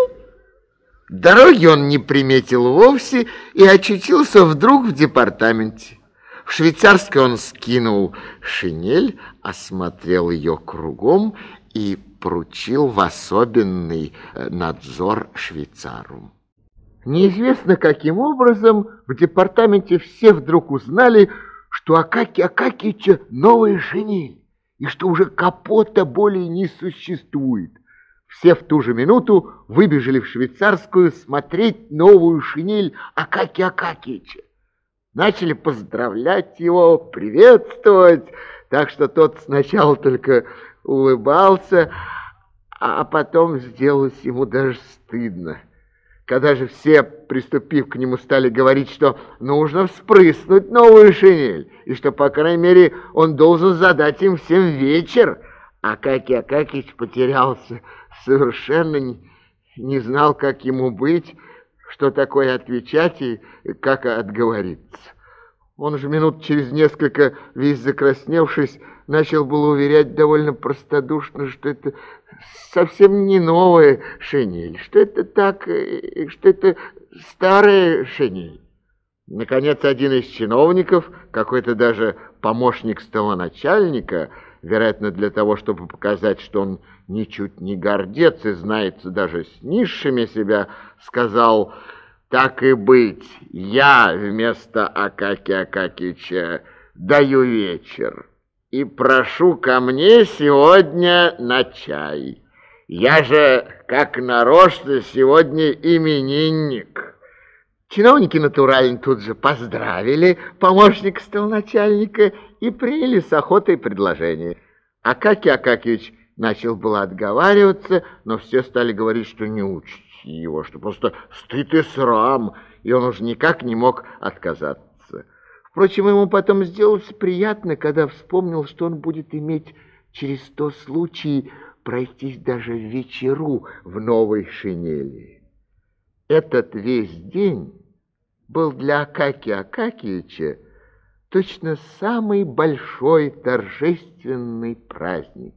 Дороги он не приметил вовсе и очутился вдруг в департаменте. В швейцарской он скинул шинель, осмотрел ее кругом и поручил в особенный надзор швейцару. Неизвестно каким образом в департаменте все вдруг узнали, что Акакий Акакиича новая шинель, и что уже капота более не существует. Все в ту же минуту выбежали в швейцарскую смотреть новую шинель Акакия Акакиича. Начали поздравлять его, приветствовать, так что тот сначала только улыбался, а потом сделалось ему даже стыдно. Когда же все, приступив к нему, стали говорить, что нужно вспрыснуть новую шинель, и что, по крайней мере, он должен задать им всем вечер, Акакий Акакиич потерялся, совершенно не, не знал, как ему быть, что такое отвечать и как отговориться. Он же минут через несколько, весь закрасневшись, начал было уверять довольно простодушно, что это совсем не новая шинель, что это так, что это старая шинель. Наконец, один из чиновников, какой-то даже помощник столоначальника, вероятно, для того, чтобы показать, что он ничуть не гордец и знается даже с низшими себя, сказал: «Так и быть, я вместо Акакия Акакиича даю вечер и прошу ко мне сегодня на чай. Я же, как нарочно, сегодня именинник». Чиновники натурально тут же поздравили помощника столоначальника и приняли с охотой предложение. Акакий Акакиич начал было отговариваться, но все стали говорить, что не учти его, что просто стыд и срам, и он уже никак не мог отказаться. Впрочем, ему потом сделалось приятно, когда вспомнил, что он будет иметь через сто случаев пройтись даже в вечеру в новой шинели. Этот весь день был для Акакия Акакиича точно самый большой торжественный праздник.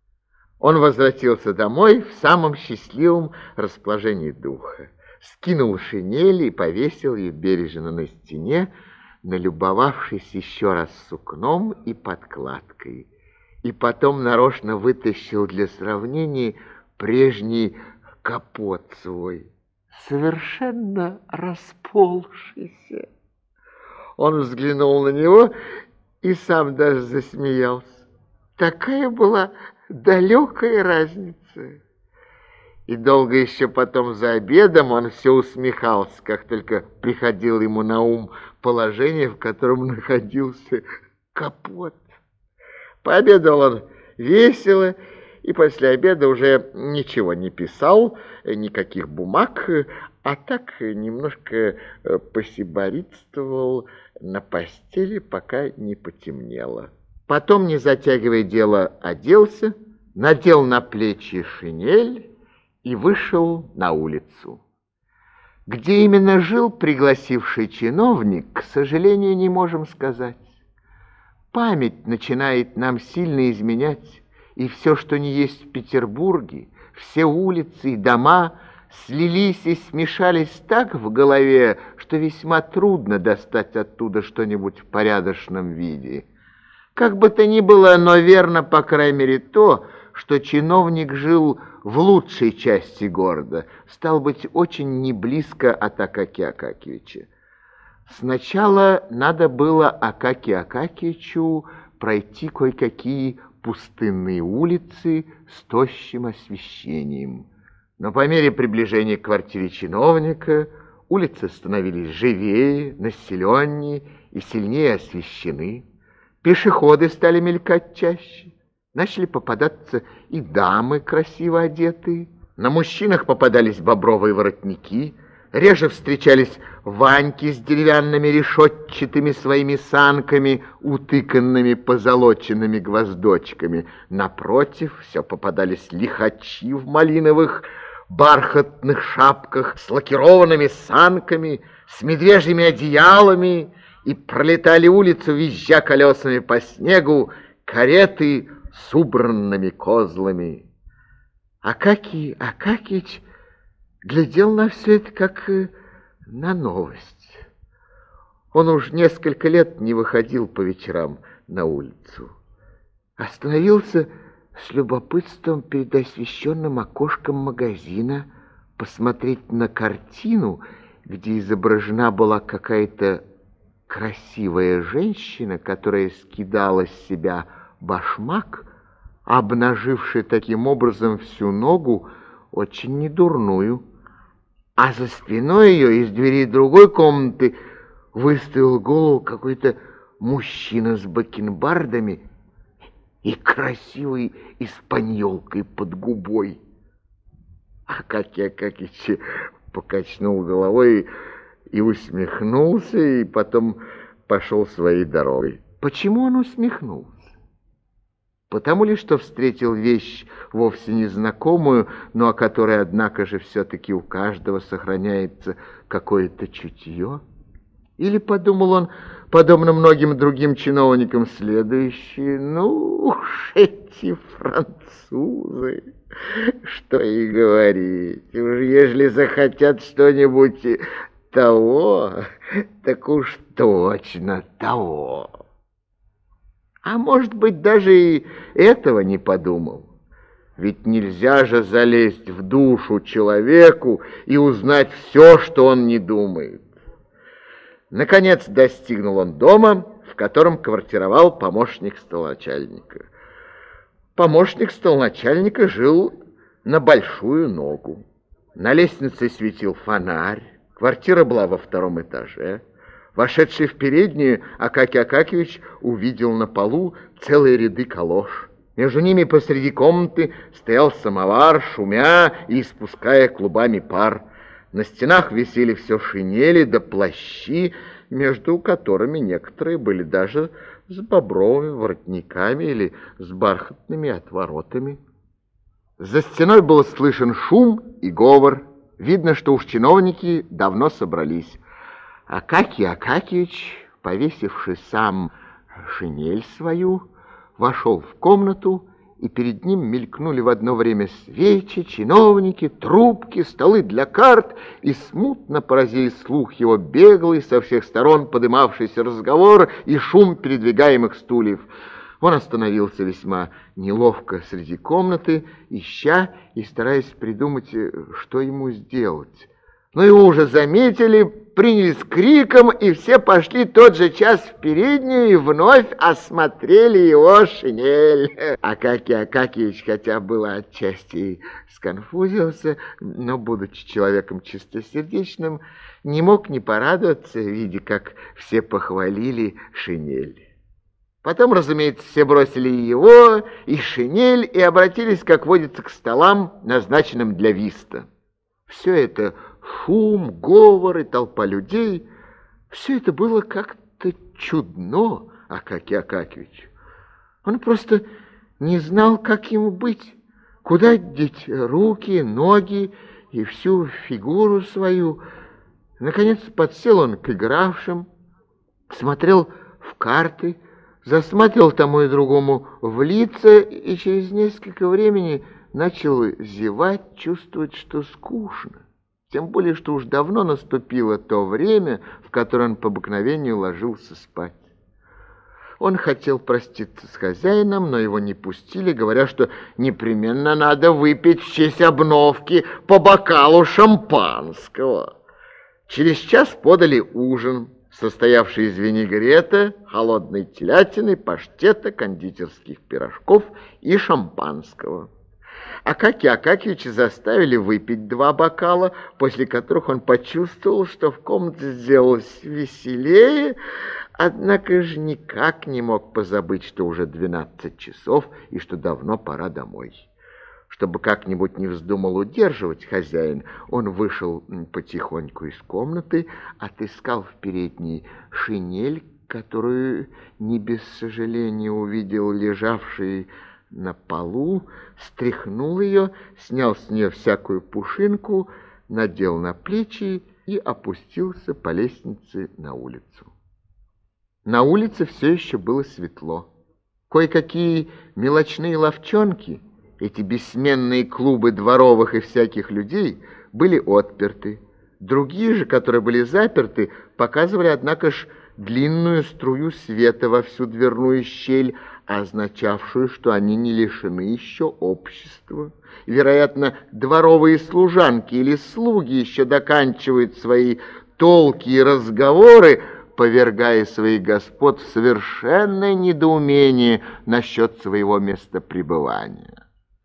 Он возвратился домой в самом счастливом расположении духа, скинул шинель и повесил ее бережно на стене, налюбовавшись еще раз сукном и подкладкой, и потом нарочно вытащил для сравнения прежний капот свой, совершенно расползшийся. Он взглянул на него и сам даже засмеялся. Такая была далекая разница. И долго еще потом за обедом он все усмехался, как только приходило ему на ум положение, в котором находился капот. Пообедал он весело, и после обеда уже ничего не писал, никаких бумаг, а так немножко посиборитствовал на постели, пока не потемнело. Потом, не затягивая дело, оделся, надел на плечи шинель и вышел на улицу. Где именно жил пригласивший чиновник, к сожалению, не можем сказать. Память начинает нам сильно изменять, и все, что не есть в Петербурге, все улицы и дома слились и смешались так в голове, что весьма трудно достать оттуда что-нибудь в порядочном виде. Как бы то ни было, но верно, по крайней мере, то, что чиновник жил в лучшей части города, стал быть, очень не близко от Акакия Акакиича. Сначала надо было Акакию Акакиевичу пройти кое-какие пустынные улицы с тощим освещением. Но по мере приближения к квартире чиновника улицы становились живее, населеннее и сильнее освещены. Пешеходы стали мелькать чаще. Начали попадаться и дамы, красиво одетые. На мужчинах попадались бобровые воротники. Реже встречались ваньки с деревянными решетчатыми своими санками, утыканными позолоченными гвоздочками. Напротив, все попадались лихачи в малиновых бархатных шапках с лакированными санками, с медвежьими одеялами, и пролетали улицу, визжа колесами по снегу, кареты с убранными козлами. Акакий Акакиевич глядел на все это как на новость. Он уж несколько лет не выходил по вечерам на улицу. Остановился с любопытством перед освещенным окошком магазина посмотреть на картину, где изображена была какая-то красивая женщина, которая скидала с себя башмак, обнаживший таким образом всю ногу, очень недурную. А за спиной ее из двери другой комнаты выставил голову какой-то мужчина с бакенбардами и красивой испаньолкой под губой. Акакий Акакиевич покачнул головой и усмехнулся, и потом пошел своей дорогой. Почему он усмехнулся? Потому ли, что встретил вещь вовсе незнакомую, но о которой, однако же, все-таки у каждого сохраняется какое-то чутье? Или, подумал он, подобно многим другим чиновникам, следующие: ну уж эти французы, что и говорить, уж ежели захотят что-нибудь того, так уж точно того. А может быть, даже и этого не подумал. Ведь нельзя же залезть в душу человеку и узнать все, что он не думает. Наконец достигнул он дома, в котором квартировал помощник столоначальника. Помощник столоначальника жил на большую ногу. На лестнице светил фонарь, квартира была во втором этаже. Вошедший в переднюю, Акакий Акакиевич увидел на полу целые ряды калош. Между ними посреди комнаты стоял самовар, шумя и испуская клубами пар. На стенах висели все шинели да плащи, между которыми некоторые были даже с бобровыми воротниками или с бархатными отворотами. За стеной был слышен шум и говор. Видно, что уж чиновники давно собрались. Акакий Акакиевич, повесивший сам шинель свою, вошел в комнату, и перед ним мелькнули в одно время свечи, чиновники, трубки, столы для карт, и смутно поразили слух его беглый, со всех сторон подымавшийся разговор и шум передвигаемых стульев. Он остановился весьма неловко среди комнаты, ища и стараясь придумать, что ему сделать. Но его уже заметили, принялись криком, и все пошли тот же час в переднюю и вновь осмотрели его шинель. Акакий Акакиевич, хотя было отчасти сконфузился, но, будучи человеком чистосердечным, не мог не порадоваться, видя, как все похвалили шинель. Потом, разумеется, все бросили его, и шинель, и обратились, как водится, к столам, назначенным для виста. Все это шум, говор и толпа людей, все это было как-то чудно Акакию Акакиевичу. Он просто не знал, как ему быть, куда деть руки, ноги и всю фигуру свою. Наконец подсел он к игравшим, смотрел в карты, засмотрел тому и другому в лица, и через несколько времени начал зевать, чувствовать, что скучно. Тем более, что уж давно наступило то время, в которое он по обыкновению ложился спать. Он хотел проститься с хозяином, но его не пустили, говоря, что непременно надо выпить в честь обновки по бокалу шампанского. Через час подали ужин. состоявший из винегрета, холодной телятины, паштета, кондитерских пирожков и шампанского. Акакия Акакьевича заставили выпить два бокала, после которых он почувствовал, что в комнате сделалось веселее, однако же никак не мог позабыть, что уже двенадцать часов и что давно пора домой. Чтобы как-нибудь не вздумал удерживать хозяин, он вышел потихоньку из комнаты, отыскал в передней шинель, которую не без сожаления увидел лежавший на полу, стряхнул ее, снял с нее всякую пушинку, надел на плечи и опустился по лестнице на улицу. На улице все еще было светло. Кое-какие мелочные лавчонки, эти бессменные клубы дворовых и всяких людей, были отперты. Другие же, которые были заперты, показывали, однако ж, длинную струю света во всю дверную щель, означавшую, что они не лишены еще общества. Вероятно, дворовые служанки или слуги еще доканчивают свои толки и разговоры, повергая своих господ в совершенное недоумение насчет своего места пребывания.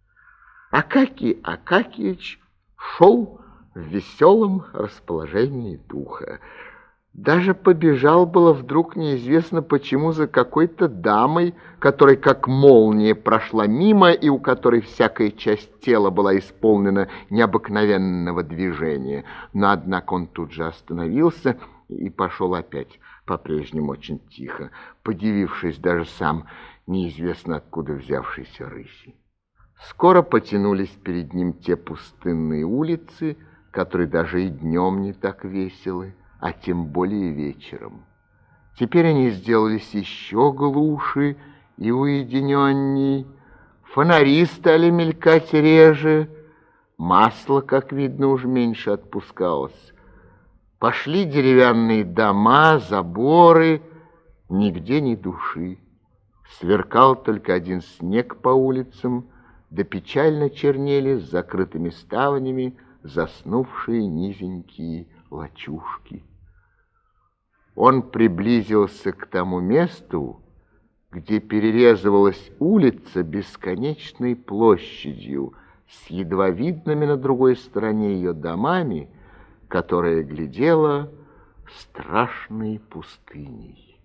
Акакий Акакьевич шел в веселом расположении духа. Даже побежал было вдруг неизвестно почему за какой-то дамой, которая как молния прошла мимо и у которой всякая часть тела была исполнена необыкновенного движения. Но, однако, он тут же остановился и пошел опять, по-прежнему очень тихо, подивившись даже сам неизвестно откуда взявшейся рыси. Скоро потянулись перед ним те пустынные улицы, которые даже и днем не так веселы, а тем более вечером. Теперь они сделались еще глуше и уединенней, фонари стали мелькать реже, масло, как видно, уж меньше отпускалось. Пошли деревянные дома, заборы, нигде ни души. Сверкал только один снег по улицам, да печально чернели с закрытыми ставнями заснувшие низенькие лачушки. Он приблизился к тому месту, где перерезывалась улица бесконечной площадью с едва видными на другой стороне ее домами, которая глядела страшной пустыней.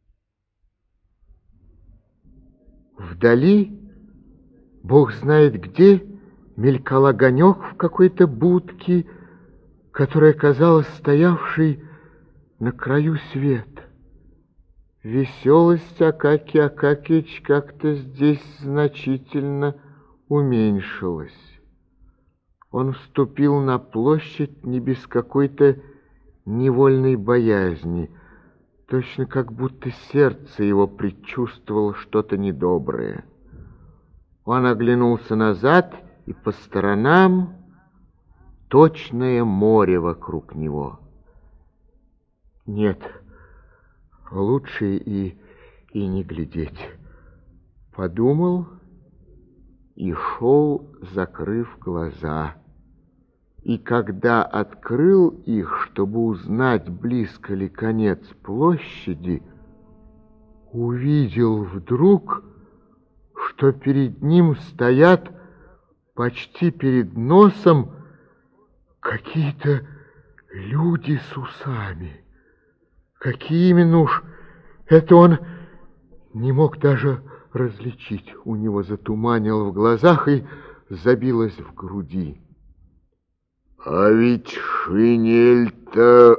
Вдали, Бог знает где, мелькал огонек в какой-то будке, которая казалась стоявшей на краю света. Веселость Акакий Акакьевич как-то здесь значительно уменьшилась. Он вступил на площадь не без какой-то невольной боязни, точно как будто сердце его предчувствовало что-то недоброе. Он оглянулся назад, и по сторонам точное море вокруг него. Нет, лучше и, и не глядеть. Подумал и шел, закрыв глаза. И когда открыл их, чтобы узнать, близко ли конец площади, увидел вдруг, что перед ним стоят почти перед носом какие-то люди с усами. Какие именно уж, это он не мог даже различить. У него затуманило в глазах и забилось в груди. «А ведь шинель-то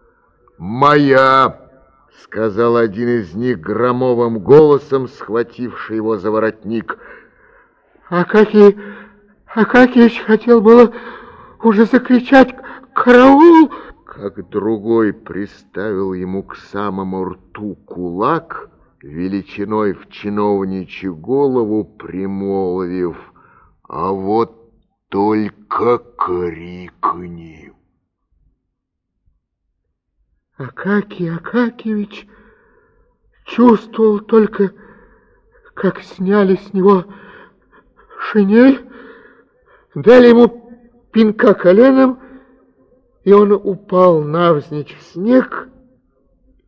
моя!» — сказал один из них громовым голосом, схвативший его за воротник. Акакий Акакьевич хотел было уже закричать «Караул!», как другой приставил ему к самому рту кулак, величиной в чиновничью голову примолвив: «А вот только крикни!» Акакий Акакьевич чувствовал только, как сняли с него шинель, дали ему пинка коленом, и он упал навзничь в снег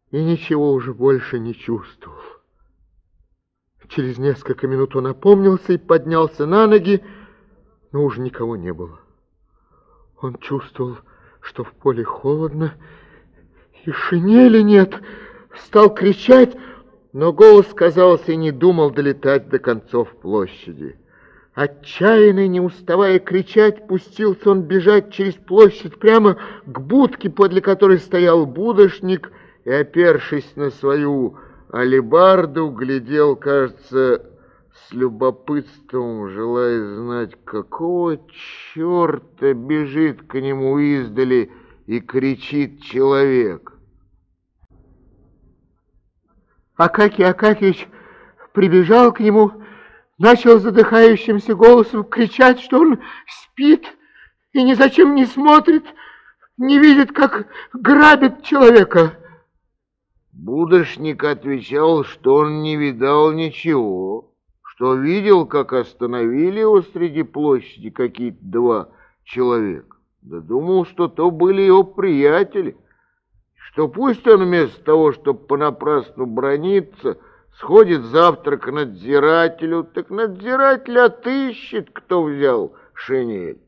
и ничего уже больше не чувствовал. Через несколько минут он опомнился и поднялся на ноги, но уже никого не было. Он чувствовал, что в поле холодно, и шинели нет. Стал кричать, но голос, казалось, и не думал долетать до концов площади. Отчаянный, не уставая кричать, пустился он бежать через площадь прямо к будке, подле которой стоял будочник, и, опершись на свою алебарду, глядел, кажется, с любопытством, желая знать, какого черта бежит к нему издали и кричит человек. Акакий Акакиевич прибежал к нему, начал задыхающимся голосом кричать, что он спит и ни зачем не смотрит, не видит, как грабит человека. Будочник отвечал, что он не видал ничего, что видел, как остановили его среди площади какие-то два человека. Да думал, что то были его приятели, что пусть он вместо того, чтобы понапрасну браниться, сходит завтра к надзирателю, так надзиратель отыщет, кто взял шинель.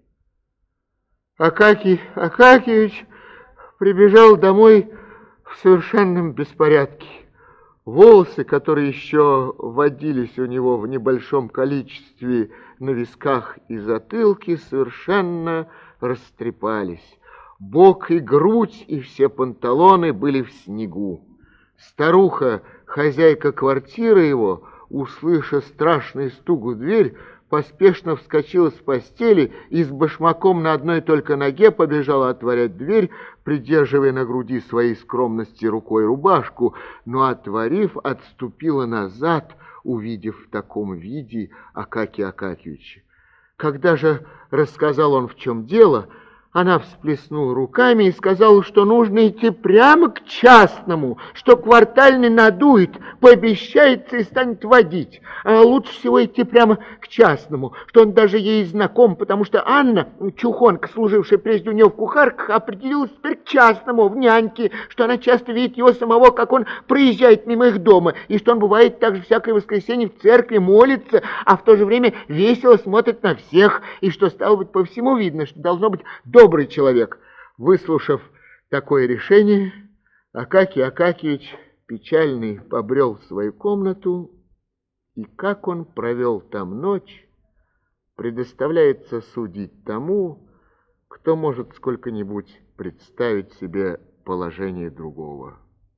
Акакий Акакиевич прибежал домой в совершенном беспорядке. Волосы, которые еще водились у него в небольшом количестве на висках и затылке, совершенно растрепались. Бок и грудь и все панталоны были в снегу. Старуха, хозяйка квартиры его, услыша страшный стук в дверь, поспешно вскочила с постели и с башмаком на одной только ноге побежала отворять дверь, придерживая на груди своей скромности рукой рубашку, но, отворив, отступила назад, увидев в таком виде Акакия Акакиевича. Когда же рассказал он, в чем дело, она всплеснула руками и сказала, что нужно идти прямо к частному, что квартальный надует, пообещается и станет водить. А лучше всего идти прямо к частному, что он даже ей знаком, потому что Анна, чухонка, служившая прежде у него в кухарках, определилась теперь к частному, в няньке, что она часто видит его самого, как он проезжает мимо их дома, и что он бывает также всякое воскресенье в церкви молится, а в то же время весело смотрит на всех, и что, стало быть, по всему видно, что должно быть добрый человек. Выслушав такое решение, Акакий Акакиевич, печальный, побрел в свою комнату, и как он провел там ночь, предоставляется судить тому, кто может сколько-нибудь представить себе положение другого.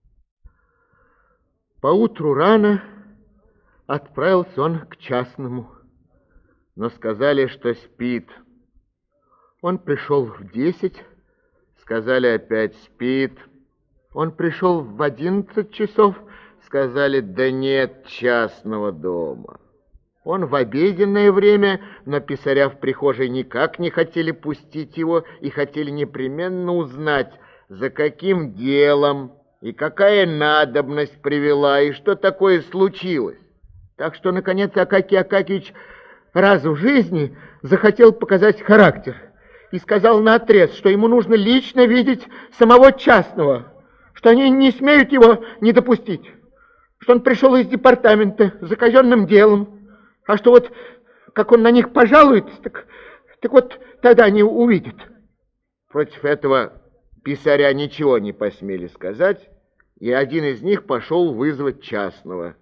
Поутру рано отправился он к частному, но сказали, что спит. Он пришел в десять, сказали опять спит. Он пришел в одиннадцать часов, сказали, да нет частного дома. Он в обеденное время, но писаря в прихожей никак не хотели пустить его и хотели непременно узнать, за каким делом и какая надобность привела, и что такое случилось. Так что, наконец, Акакий Акакиевич раз в жизни захотел показать характер и сказал наотрез, что ему нужно лично видеть самого частного, что они не смеют его не допустить, что он пришел из департамента за казенным делом, а что вот как он на них пожалуется, так, так вот тогда они увидят. Против этого писаря ничего не посмели сказать, и один из них пошел вызвать частного.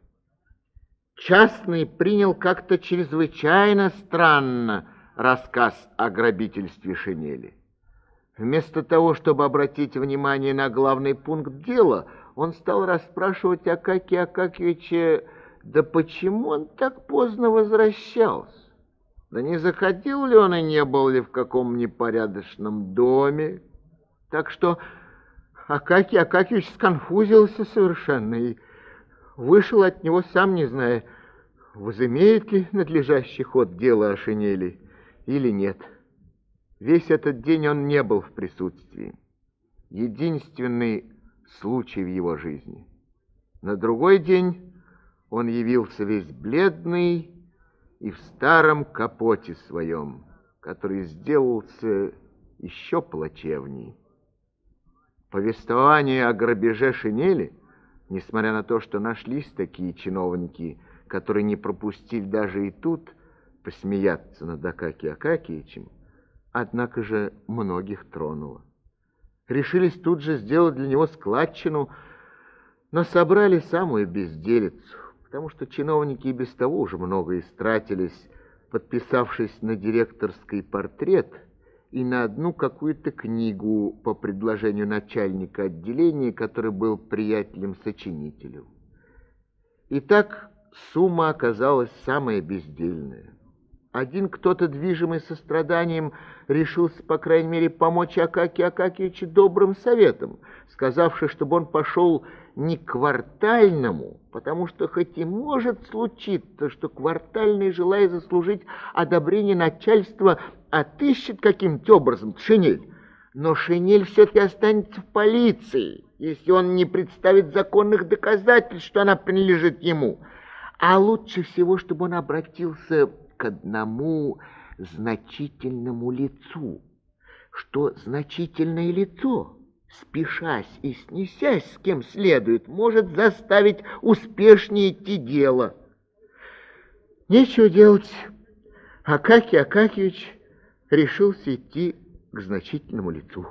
Частный принял как-то чрезвычайно странно рассказ о грабительстве шинели. Вместо того, чтобы обратить внимание на главный пункт дела, он стал расспрашивать Акакия Акакиевича, да почему он так поздно возвращался? Да не заходил ли он и не был ли в каком непорядочном доме? Так что Акакий Акакиевич сконфузился совершенно и вышел от него, сам не зная, возымеет ли надлежащий ход дела о шинели или нет. Весь этот день он не был в присутствии. Единственный случай в его жизни. На другой день он явился весь бледный и в старом капоте своем, который сделался еще плачевней. Повествование о грабеже шинели несмотря на то, что нашлись такие чиновники, которые не пропустили даже и тут посмеяться над Акакием Акакиевичем, однако же многих тронуло. Решились тут же сделать для него складчину, но собрали самую безделицу, потому что чиновники и без того уже много истратились, подписавшись на директорский портрет и на одну какую-то книгу по предложению начальника отделения, который был приятелем сочинителю. Итак, сумма оказалась самая бездельная. Один кто-то, движимый состраданием, решился, по крайней мере, помочь Акакию Акакиевичу добрым советом, сказавши, чтобы он пошел не к квартальному, потому что хоть и может случиться, что квартальный, желая заслужить одобрение начальства, отыщет каким-то образом шинель, но шинель все-таки останется в полиции, если он не представит законных доказательств, что она принадлежит ему. А лучше всего, чтобы он обратился к одному значительному лицу, что значительное лицо, спешась и снесясь с кем следует, может заставить успешнее идти дело. Нечего делать. Акакий Акакиевич решился идти к значительному лицу.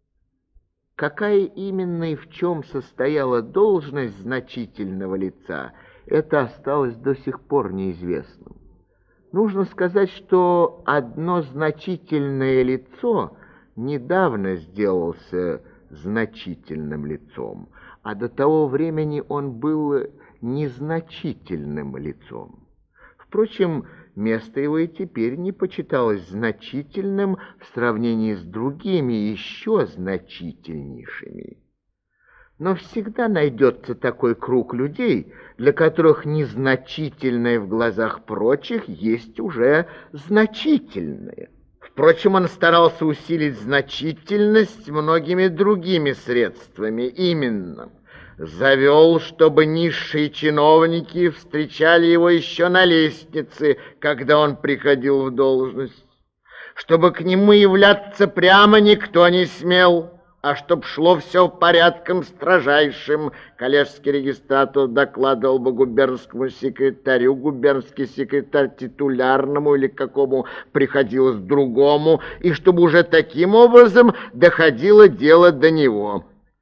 Какая именно и в чем состояла должность значительного лица, это осталось до сих пор неизвестным. Нужно сказать, что одно значительное лицо недавно сделался значительным лицом, а до того времени он был незначительным лицом. Впрочем, место его и теперь не почиталось значительным в сравнении с другими еще значительнейшими. Но всегда найдется такой круг людей, для которых незначительное в глазах прочих есть уже значительное. Впрочем, он старался усилить значительность многими другими средствами. Именно завел, чтобы низшие чиновники встречали его еще на лестнице, когда он приходил в должность, чтобы к нему являться прямо никто не смел, а чтоб шло все порядком строжайшим. Коллежский регистратор докладывал бы губернскому секретарю, губернский секретарь титулярному или какому приходилось другому, и чтобы уже таким образом доходило дело до него.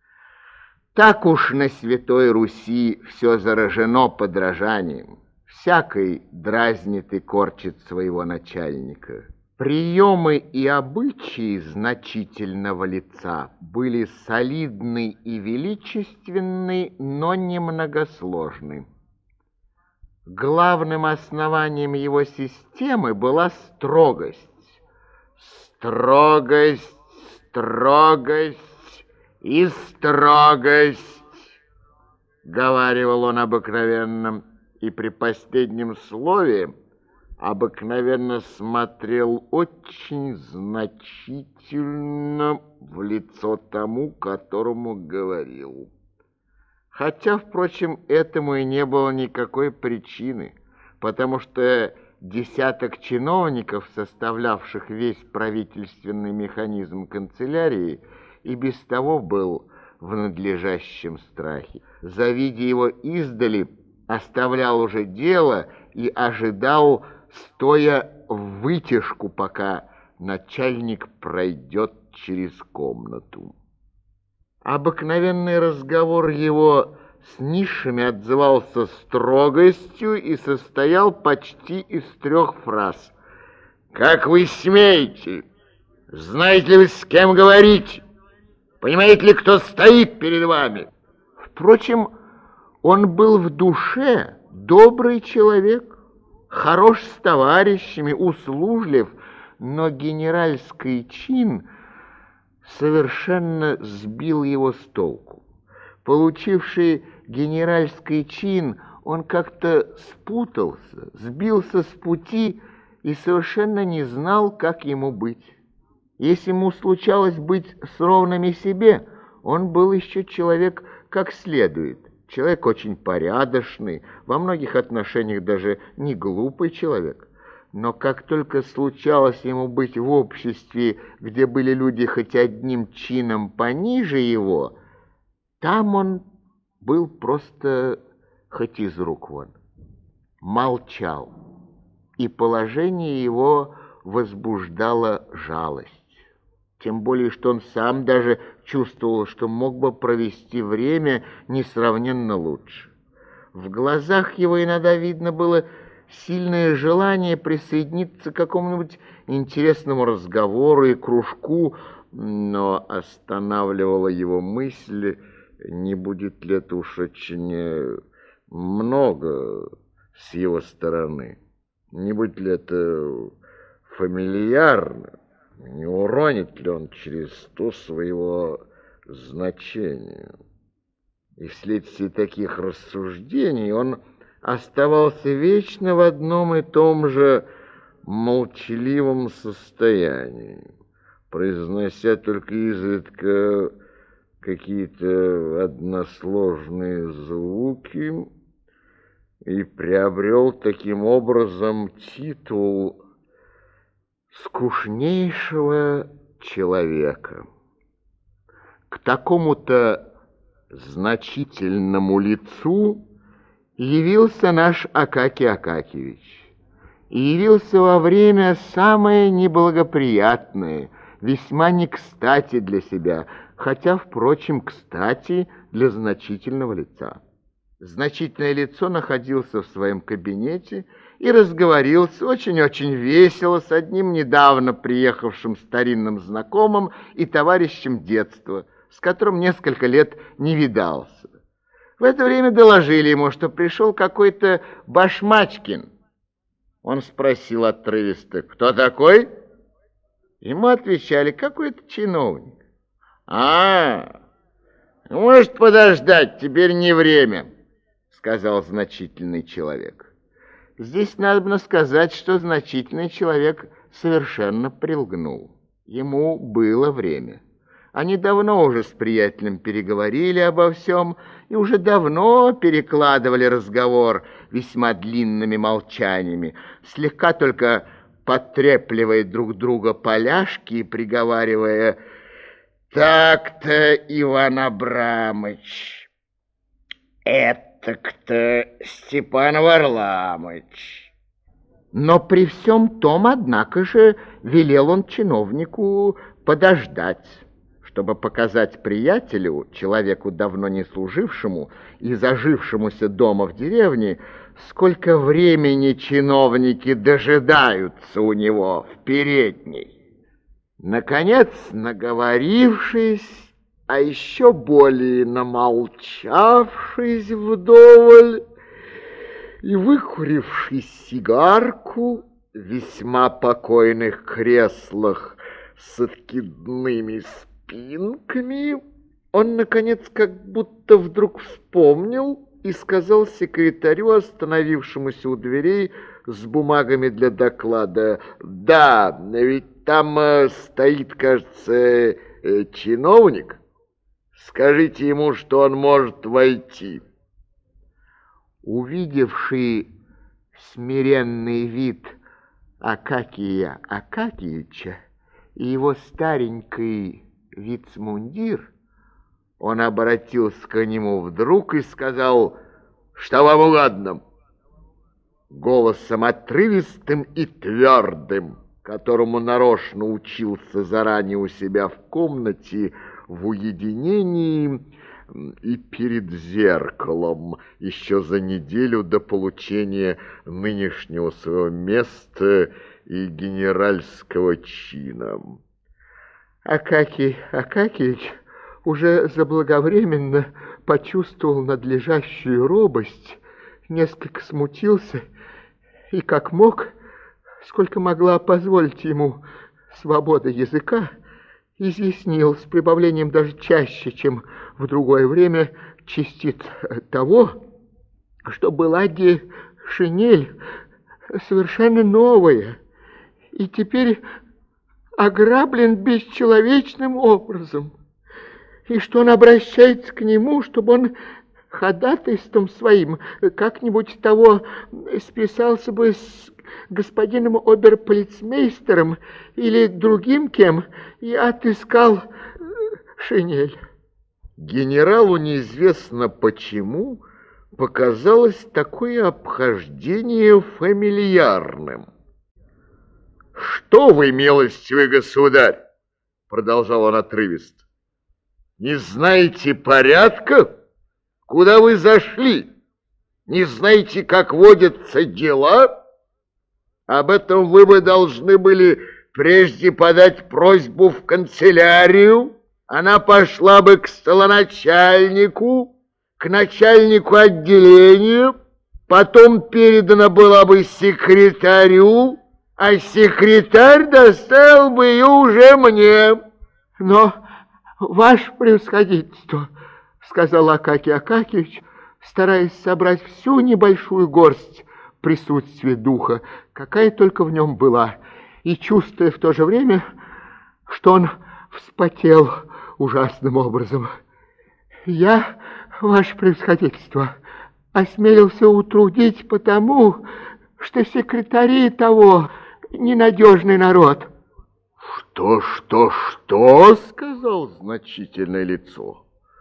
Так уж на Святой Руси все заражено подражанием. Всякий дразнит и корчит своего начальника. Приемы и обычаи значительного лица были солидны и величественны, но немногосложны. Главным основанием его системы была строгость. Строгость, строгость и строгость, говаривал он обыкновенно, и при последнем слове обыкновенно смотрел очень значительно в лицо тому, которому говорил. Хотя, впрочем, этому и не было никакой причины, потому что десяток чиновников, составлявших весь правительственный механизм канцелярии, и без того был в надлежащем страхе. Завидя его издали, оставлял уже дело и ожидал, стоя в вытяжку, пока начальник пройдет через комнату. Обыкновенный разговор его с низшими отзывался строгостью и состоял почти из трех фраз. «Как вы смеете? Знаете ли вы, с кем говорить? Понимаете ли, кто стоит перед вами?» Впрочем, он был в душе добрый человек, хорош с товарищами, услужлив, но генеральский чин совершенно сбил его с толку. Получивший генеральский чин, он как-то спутался, сбился с пути и совершенно не знал, как ему быть. Если ему случалось быть с ровными себе, он был еще человек как следует. Человек очень порядочный, во многих отношениях даже не глупый человек. Но как только случалось ему быть в обществе, где были люди хоть одним чином пониже его, там он был просто хоть из рук вон. Молчал, и положение его возбуждало жалость. Тем более, что он сам даже чувствовал, что мог бы провести время несравненно лучше. В глазах его иногда видно было сильное желание присоединиться к какому-нибудь интересному разговору и кружку, но останавливала его мысль, не будет ли это уж очень много с его стороны, не будет ли это фамильярно, не уронит ли он через то своего значения. И вследствие таких рассуждений он оставался вечно в одном и том же молчаливом состоянии, произнося только изредка какие-то односложные звуки, и приобрел таким образом титул скучнейшего человека. К такому-то значительному лицу явился наш Акакий Акакиевич. И явился во время самое неблагоприятное, весьма не кстати для себя, хотя, впрочем, кстати для значительного лица. Значительное лицо находился в своем кабинете и разговорился очень-очень весело с одним недавно приехавшим старинным знакомым и товарищем детства, с которым несколько лет не видался. В это время доложили ему, что пришел какой-то Башмачкин. Он спросил отрывисто: «Кто такой?» Ему отвечали: «Какой-то чиновник». «А, может подождать, теперь не время», — сказал значительный человек. Здесь надо сказать, что значительный человек совершенно прилгнул. Ему было время. Они давно уже с приятелем переговорили обо всем и уже давно перекладывали разговор весьма длинными молчаниями, слегка только потрепливая друг друга поляшки и приговаривая: «Так-то, Иван Абрамыч, этак-то, Степан Варламыч». Но при всем том, однако же, велел он чиновнику подождать, чтобы показать приятелю, человеку давно не служившему и зажившемуся дома в деревне, сколько времени чиновники дожидаются у него в передней. Наконец, наговорившись, а еще более намолчавшись вдоволь и выкуривший сигарку в весьма покойных креслах с откидными спинками, он, наконец, как будто вдруг вспомнил и сказал секретарю, остановившемуся у дверей с бумагами для доклада: «Да, ведь там э, стоит, кажется, э, чиновник. Скажите ему, что он может войти». Увидевший смиренный вид Акакия Акакиевича и его старенький вицмундир, он обратился к нему вдруг и сказал: «Что вам угодно?» Голосом отрывистым и твердым, которому нарочно учился заранее у себя в комнате в уединении и перед зеркалом еще за неделю до получения нынешнего своего места и генеральского чина. Акакий Акакиевич уже заблаговременно почувствовал надлежащую робость, несколько смутился и, как мог, сколько могла позволить ему свобода языка, изъяснил с прибавлением даже чаще, чем в другое время, частиц того, что была де шинель совершенно новая и теперь ограблен бесчеловечным образом, и что он обращается к нему, чтобы он ходатайством своим как-нибудь того списался бы с господином оберполицмейстером или другим кем и отыскал шинель. Генералу неизвестно почему показалось такое обхождение фамильярным. «Что вы, милостивый государь?» — продолжал он отрывисто. «Не знаете порядка? Куда вы зашли? Не знаете, как водятся дела? Об этом вы бы должны были прежде подать просьбу в канцелярию. Она пошла бы к столоначальнику, к начальнику отделения, потом передана была бы секретарю, а секретарь доставил бы ее уже мне». «Но, ваше превосходительство, — сказал Акакий Акакиевич, стараясь собрать всю небольшую горсть присутствия духа, какая только в нем была, и чувствуя в то же время, что он вспотел ужасным образом. — Я, ваше превосходительство, осмелился утрудить потому, что секретари того ненадежный народ. — Что, что, что? — сказал значительное лицо.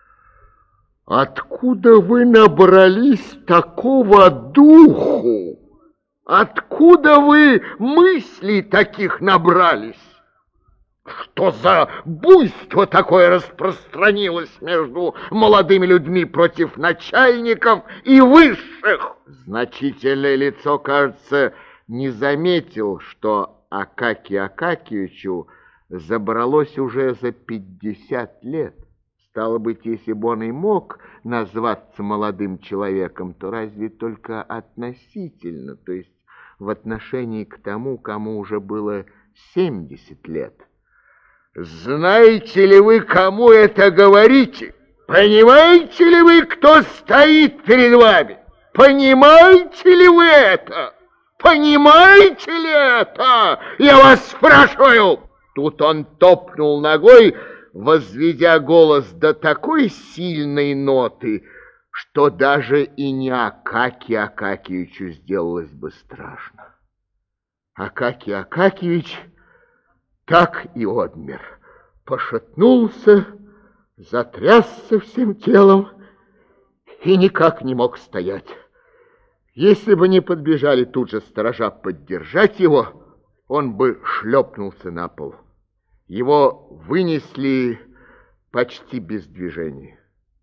— Откуда вы набрались такого духу? Откуда вы мыслей таких набрались? Что за буйство такое распространилось между молодыми людьми против начальников и высших? Значительное лицо, кажется, не заметил, что Акакию Акакиевичу забралось уже за пятьдесят лет. Стало быть, если бы он и мог назваться молодым человеком, то разве только относительно, то есть в отношении к тому, кому уже было семьдесят лет. Знаете ли вы, кому это говорите? Понимаете ли вы, кто стоит перед вами? Понимаете ли вы это? Понимаете ли это? Я вас спрашиваю. Тут он топнул ногой, возведя голос до такой сильной ноты, что даже и не Акакию Акакиевичу сделалось бы страшно. Акакий Акакиевич так и обмер, пошатнулся, затрясся всем телом и никак не мог стоять. Если бы не подбежали тут же сторожа поддержать его, он бы шлепнулся на пол. Его вынесли почти без движения.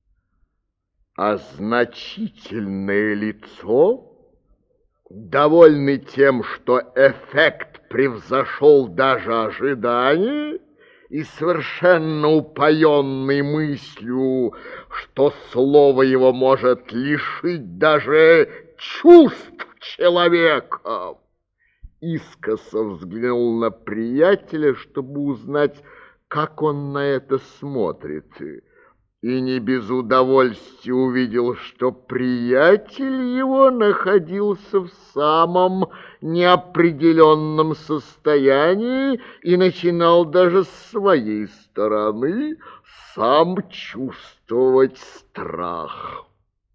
А значительное лицо, довольный тем, что эффект превзошел даже ожидания, и совершенно упоенный мыслью, что слово его может лишить даже чувств человека, искоса взглянул на приятеля, чтобы узнать, как он на это смотрит, и не без удовольствия увидел, что приятель его находился в самом неопределенном состоянии и начинал даже с своей стороны сам чувствовать страх.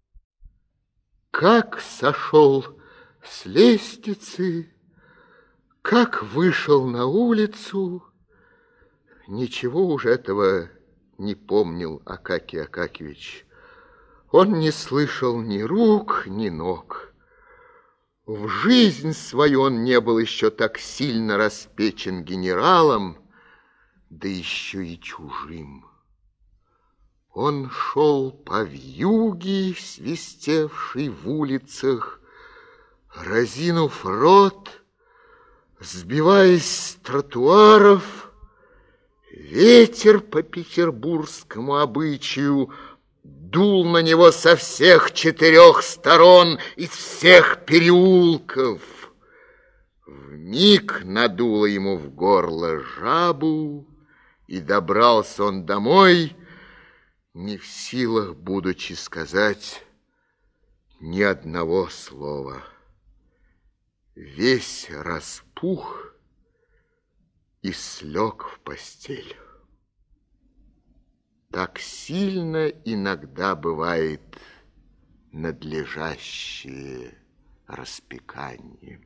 Как сошел с лестницы, как вышел на улицу, ничего уж этого не помнил Акакий Акакиевич. Он не слышал ни рук, ни ног. В жизнь свою он не был еще так сильно распечен генералом, да еще и чужим. Он шел по вьюге, свистевшей в улицах, разинув рот, сбиваясь с тротуаров. Ветер по петербургскому обычаю дул на него со всех четырех сторон, из всех переулков. Вмиг надуло ему в горло жабу, и добрался он домой, не в силах, будучи сказать ни одного слова. Весь распух и слег в постель. Так сильно иногда бывает надлежащее распекание.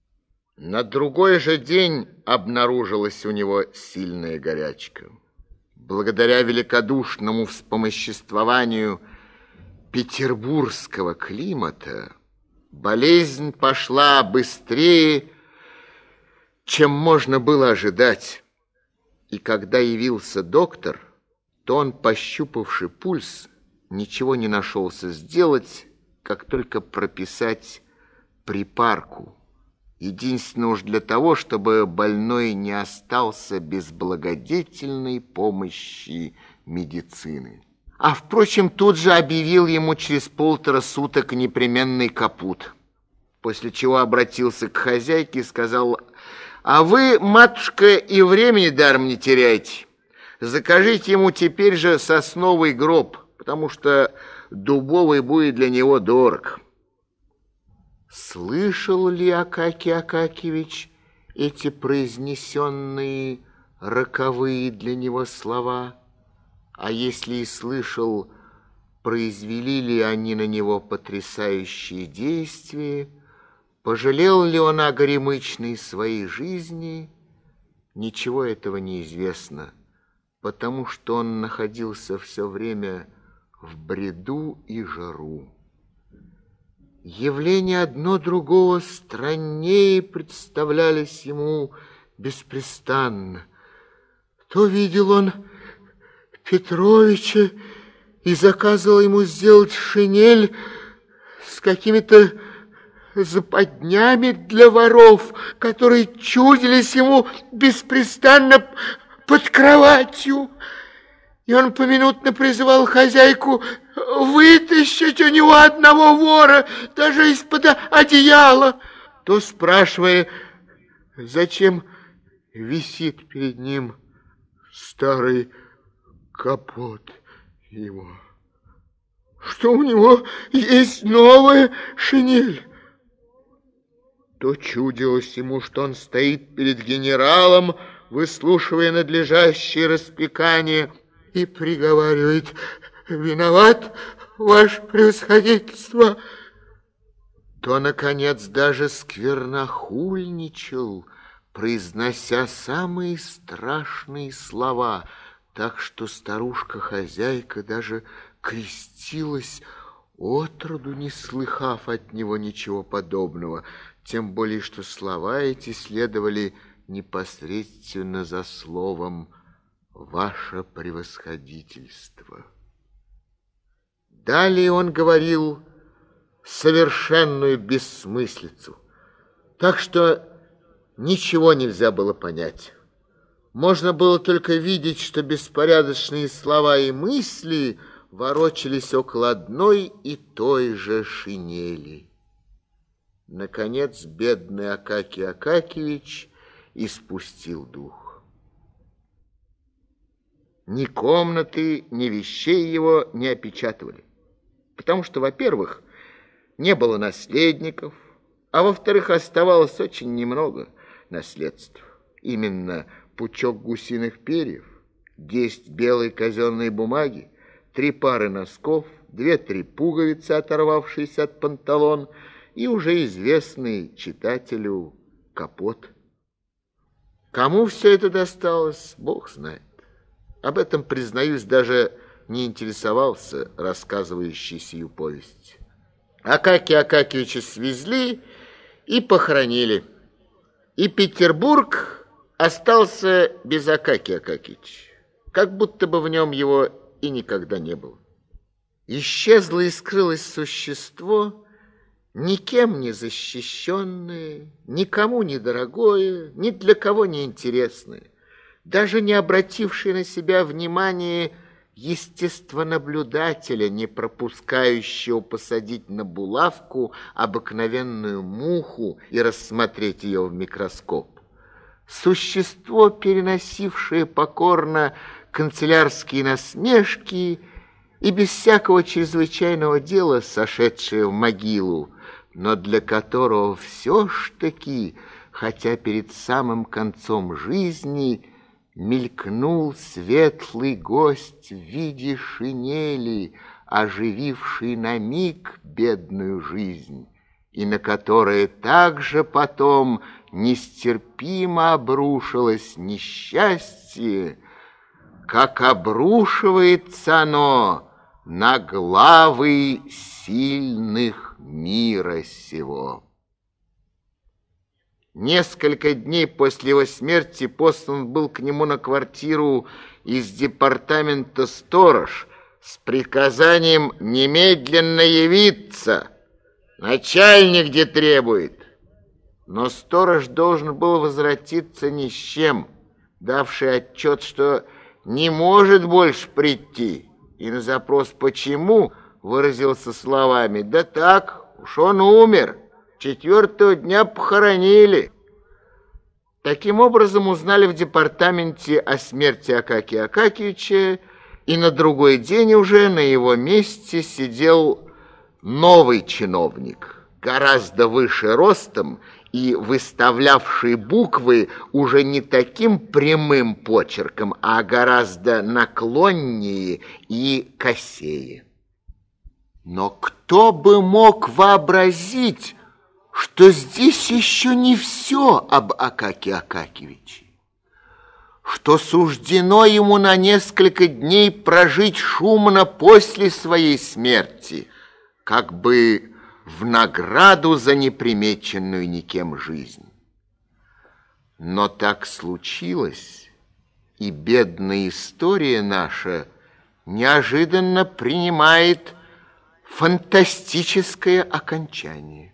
На другой же день обнаружилась у него сильная горячка. Благодаря великодушному вспомоществованию петербургского климата болезнь пошла быстрее, чем можно было ожидать. И когда явился доктор, то он, пощупавший пульс, ничего не нашелся сделать, как только прописать припарку. Единственно уж для того, чтобы больной не остался без благодетельной помощи медицины. А, впрочем, тут же объявил ему через полтора суток непременный капут. После чего обратился к хозяйке и сказал: «А вы, матушка, и времени даром не теряйте. Закажите ему теперь же сосновый гроб, потому что дубовый будет для него дорог». Слышал ли Акакий Акакьевич эти произнесенные роковые для него слова? А если и слышал, произвели ли они на него потрясающие действия? Пожалел ли он о горемычной своей жизни? Ничего этого не известно, потому что он находился все время в бреду и жару. Явления одно другого страннее представлялись ему беспрестанно. То видел он Петровича и заказывал ему сделать шинель с какими-то западнями для воров, которые чудились ему беспрестанно под кроватью. И он поминутно призывал хозяйку вытащить у него одного вора даже из-под одеяла, то спрашивая, зачем висит перед ним старый капот его, что у него есть новая шинель. То чудилось ему, что он стоит перед генералом, выслушивая надлежащее распекание, и приговаривает: «Виноват, ваше превосходительство». То, наконец, даже сквернохульничал, произнося самые страшные слова, так что старушка-хозяйка даже крестилась, отроду не слыхав от него ничего подобного, тем более что слова эти следовали непосредственно за словом «Ваше превосходительство». Далее он говорил совершенную бессмыслицу, так что ничего нельзя было понять. Можно было только видеть, что беспорядочные слова и мысли ворочались около одной и той же шинели. Наконец, бедный Акакий Акакьевич испустил дух. Ни комнаты, ни вещей его не опечатывали, потому что, во-первых, не было наследников, а во-вторых, оставалось очень немного наследств. Именно пучок гусиных перьев, десять белой казенной бумаги, три пары носков, две-три пуговицы, оторвавшиеся от панталон, и уже известный читателю капот. Кому все это досталось, Бог знает. Об этом, признаюсь, даже не интересовался рассказывающий сию повесть. Акакия Акакьевича свезли и похоронили. И Петербург остался без Акакия Акакьевича, как будто бы в нем его и никогда не было. Исчезло и скрылось существо, никем не защищенное, никому не дорогое, ни для кого не интересное, даже не обратившее на себя внимание естествонаблюдателя, не пропускающего посадить на булавку обыкновенную муху и рассмотреть ее в микроскоп. Существо, переносившее покорно канцелярские насмешки и без всякого чрезвычайного дела сошедшее в могилу, но для которого все ж таки, хотя перед самым концом жизни, мелькнул светлый гость в виде шинели, ожививший на миг бедную жизнь, и на которое также потом нестерпимо обрушилось несчастье, как обрушивается оно на главы сильных мира сего. Несколько дней после его смерти послан был к нему на квартиру из департамента сторож с приказанием немедленно явиться. Начальник где требует. Но сторож должен был возвратиться ни с чем, давший отчет, что не может больше прийти, и на запрос «почему» выразился словами: «Да так, уж он умер, четвертого дня похоронили». Таким образом узнали в департаменте о смерти Акакия Акакиевича, и на другой день уже на его месте сидел новый чиновник, гораздо выше ростом и выставлявший буквы уже не таким прямым почерком, а гораздо наклоннее и косее. Но кто бы мог вообразить, что здесь еще не все об Акакии Акакиевиче, что суждено ему на несколько дней прожить шумно после своей смерти, как бы в награду за непримеченную никем жизнь. Но так случилось, и бедная история наша неожиданно принимает фантастическое окончание.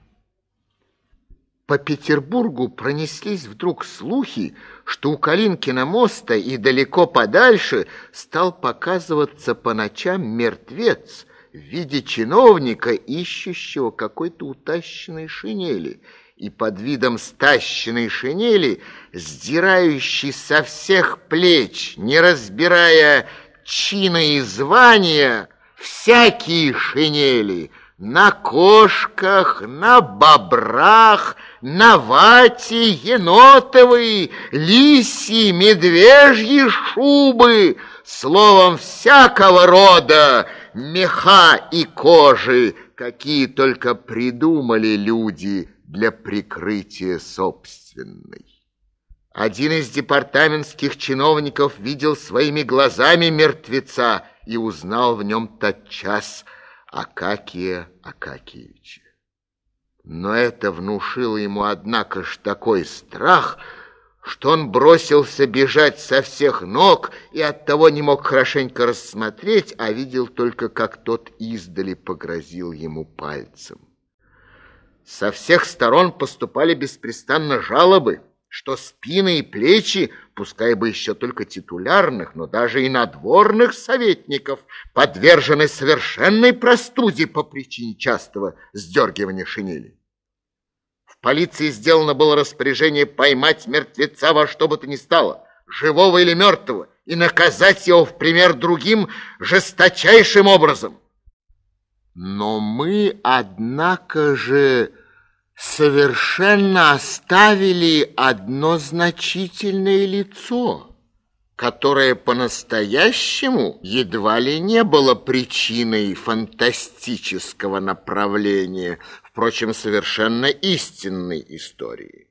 По Петербургу пронеслись вдруг слухи, что у Калинкина моста и далеко подальше стал показываться по ночам мертвец в виде чиновника, ищущего какой-то утащенной шинели, и под видом стащенной шинели, сдирающий со всех плеч, не разбирая чина и звания, всякие шинели на кошках, на бобрах, на вате, енотовые, лисьи, медвежьи шубы, словом, всякого рода меха и кожи, какие только придумали люди для прикрытия собственной. Один из департаментских чиновников видел своими глазами мертвеца и узнал в нем тотчас Акакия Акакиевича. Но это внушило ему, однако ж, такой страх, что он бросился бежать со всех ног и оттого не мог хорошенько рассмотреть, а видел только, как тот издали погрозил ему пальцем. Со всех сторон поступали беспрестанно жалобы, что спины и плечи, пускай бы еще только титулярных, но даже и надворных советников, подвержены совершенной простуде по причине частого сдергивания шинели. В полиции сделано было распоряжение поймать мертвеца во что бы то ни стало, живого или мертвого, и наказать его в пример другим жесточайшим образом. Но мы, однако же, совершенно оставили одно значительное лицо, которое по-настоящему едва ли не было причиной фантастического направления, впрочем, совершенно истинной истории.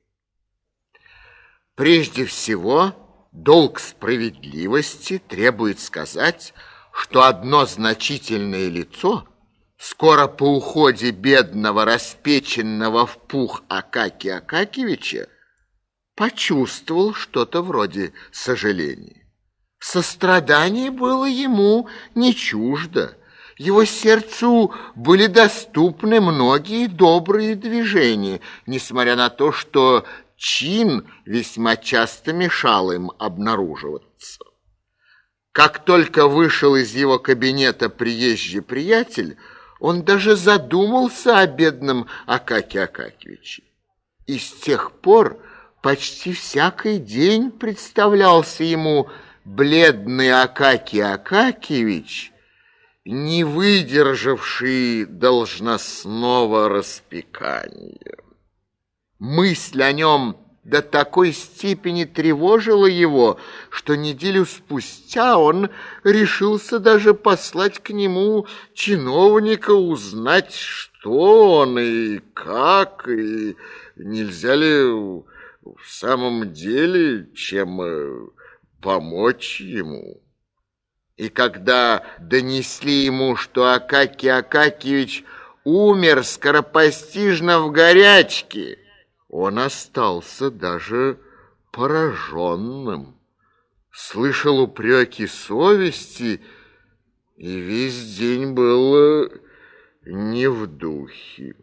Прежде всего, долг справедливости требует сказать, что одно значительное лицо скоро по уходе бедного, распеченного в пух Акакия Акакиевича почувствовал что-то вроде сожаления. Сострадание было ему не чуждо. Его сердцу были доступны многие добрые движения, несмотря на то, что чин весьма часто мешал им обнаруживаться. Как только вышел из его кабинета приезжий приятель, он даже задумался о бедном Акакии Акакиевиче. И с тех пор почти всякий день представлялся ему бледный Акакий Акакиевич, не выдержавший должностного распекания. Мысль о нем до такой степени тревожила его, что неделю спустя он решился даже послать к нему чиновника узнать, что он и как, и нельзя ли в самом деле чем помочь ему. И когда донесли ему, что Акакий Акакиевич умер скоропостижно в горячке, он остался даже пораженным, слышал упреки совести и весь день был не в духе.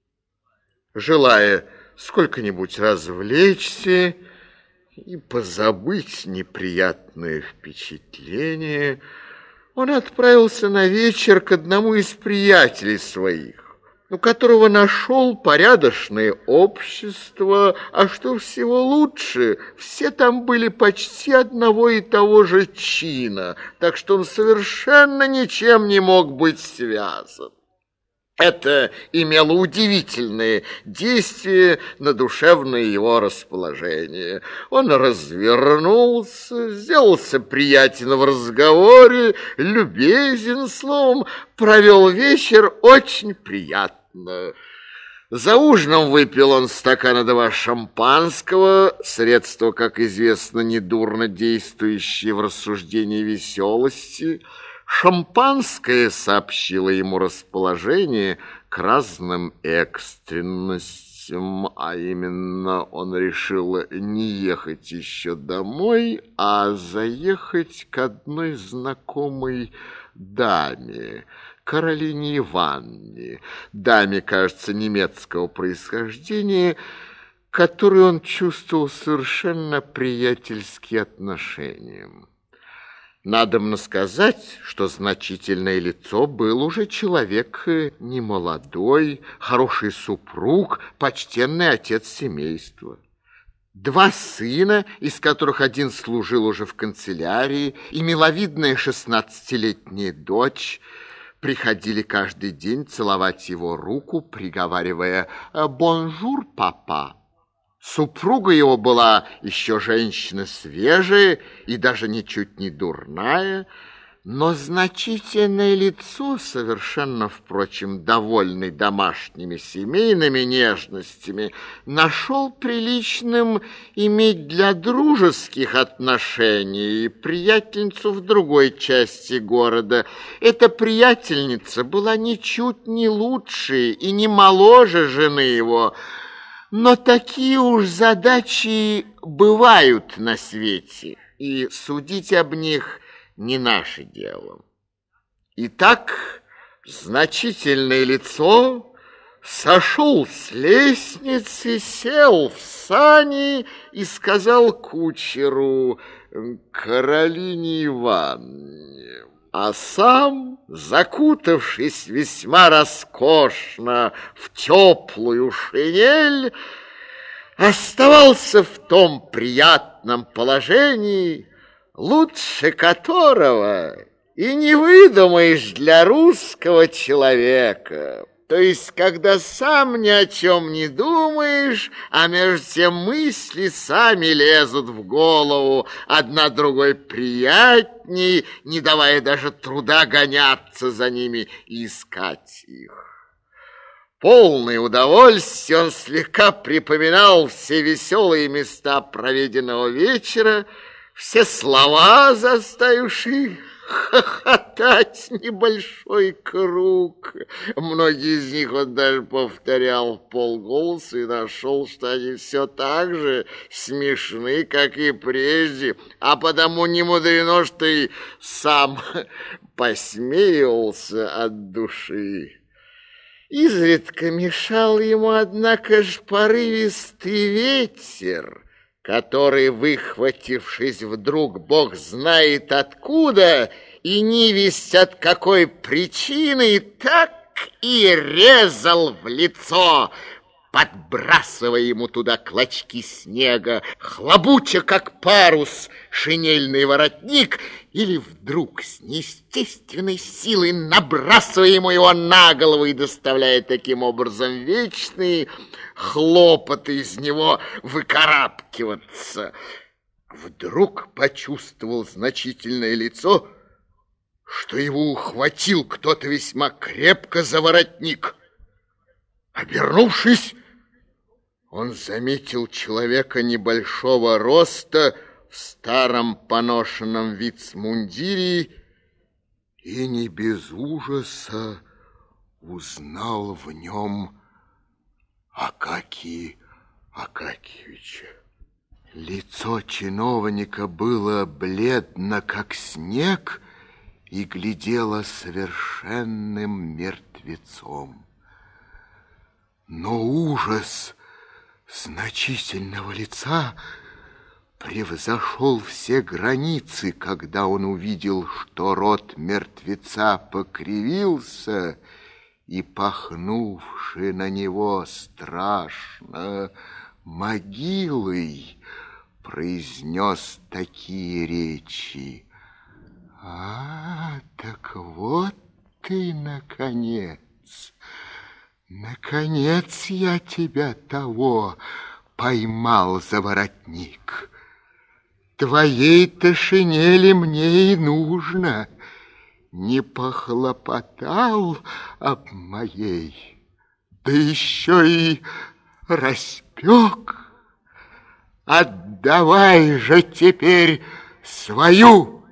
Желая сколько-нибудь развлечься и позабыть неприятное впечатление, он отправился на вечер к одному из приятелей своих, у которого нашел порядочное общество, а что всего лучше, все там были почти одного и того же чина, так что он совершенно ничем не мог быть связан. Это имело удивительное действие на душевное его расположение. Он развернулся, сделался приятен в разговоре, любезен, словом, провел вечер очень приятно. За ужином выпил он стакана два шампанского, средство, как известно, недурно действующее в рассуждении веселости. Шампанское сообщило ему расположение к разным экстренностям, а именно он решил не ехать еще домой, а заехать к одной знакомой даме, Каролине Ивановне, даме, кажется, немецкого происхождения, к которой он чувствовал совершенно приятельские отношения. Надобно сказать, что значительное лицо был уже человек немолодой, хороший супруг, почтенный отец семейства. Два сына, из которых один служил уже в канцелярии, и миловидная шестнадцатилетняя дочь, приходили каждый день целовать его руку, приговаривая «Бонжур, папа». Супруга его была еще женщина свежая и даже ничуть не дурная, но значительное лицо, совершенно, впрочем, довольный домашними семейными нежностями, нашел приличным иметь для дружеских отношений приятельницу в другой части города. Эта приятельница была ничуть не лучше и не моложе жены его, но такие уж задачи бывают на свете, и судить об них не наше дело. Итак, значительное лицо сошел с лестницы, сел в сани и сказал кучеру Каролине Ивановне, а сам, закутавшись весьма роскошно в теплую шинель, оставался в том приятном положении, лучше которого и не выдумаешь для русского человека. То есть, когда сам ни о чем не думаешь, а между тем мысли сами лезут в голову, одна другой приятней, не давая даже труда гоняться за ними и искать их. Полное удовольствие он слегка припоминал все веселые места проведенного вечера, все слова, заставившие хохотать небольшой круг. Многие из них он даже повторял в полголоса и нашел, что они все так же смешны, как и прежде, а потому не мудрено, что и сам посмеивался от души. Изредка мешал ему, однако ж, порывистый ветер, который, выхватившись вдруг бог знает откуда и невесть от какой причины, так и резал в лицо, подбрасывая ему туда клочки снега, хлобуча, как парус, шинельный воротник, или вдруг с неестественной силой набрасывая ему его на голову и доставляя таким образом вечные хлопоты из него выкарабкиваться. Вдруг почувствовал значительное лицо, что его ухватил кто-то весьма крепко за воротник. Обернувшись, он заметил человека небольшого роста в старом поношенном вицмундире и не без ужаса узнал в нем Акакия Акакиевича. Лицо чиновника было бледно, как снег, и глядело совершенным мертвецом. Но ужас значительного лица превзошел все границы, когда он увидел, что рот мертвеца покривился, и, пахнувший на него страшно могилой, произнес такие речи: «А, так вот ты, наконец! Наконец я тебя того поймал за воротник. Твоей-то шинели мне и нужно. Не похлопотал об моей, да еще и распек. Отдавай же теперь свою!»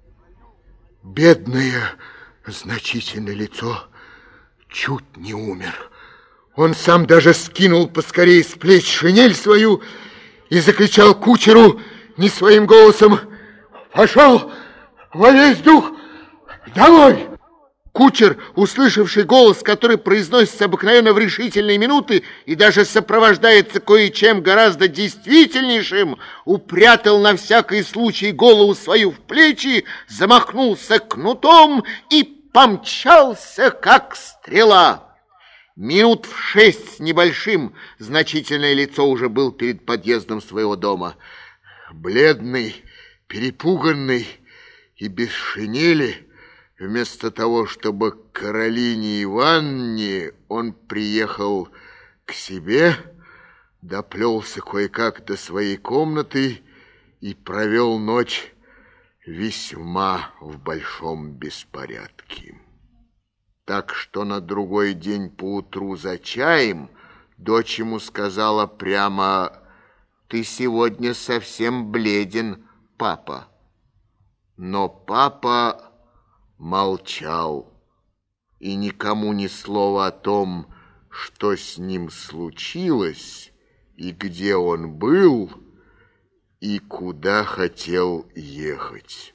Бедное значительное лицо чуть не умер. Он сам даже скинул поскорее с плеч шинель свою и закричал кучеру не своим голосом: «Пошел во весь дух домой!» Кучер, услышавший голос, который произносится обыкновенно в решительные минуты и даже сопровождается кое-чем гораздо действительнейшим, упрятал на всякий случай голову свою в плечи, замахнулся кнутом и помчался, как стрела. Минут в шесть с небольшим значительное лицо уже был перед подъездом своего дома. Бледный, перепуганный и без шинели, вместо того, чтобы к Каролине Ивановне, он приехал к себе, доплелся кое-как до своей комнаты и провел ночь весьма в большом беспорядке. Так что на другой день поутру за чаем дочь ему сказала прямо: «Ты сегодня совсем бледен, папа». Но папа молчал и никому ни слова о том, что с ним случилось, и где он был, и куда хотел ехать.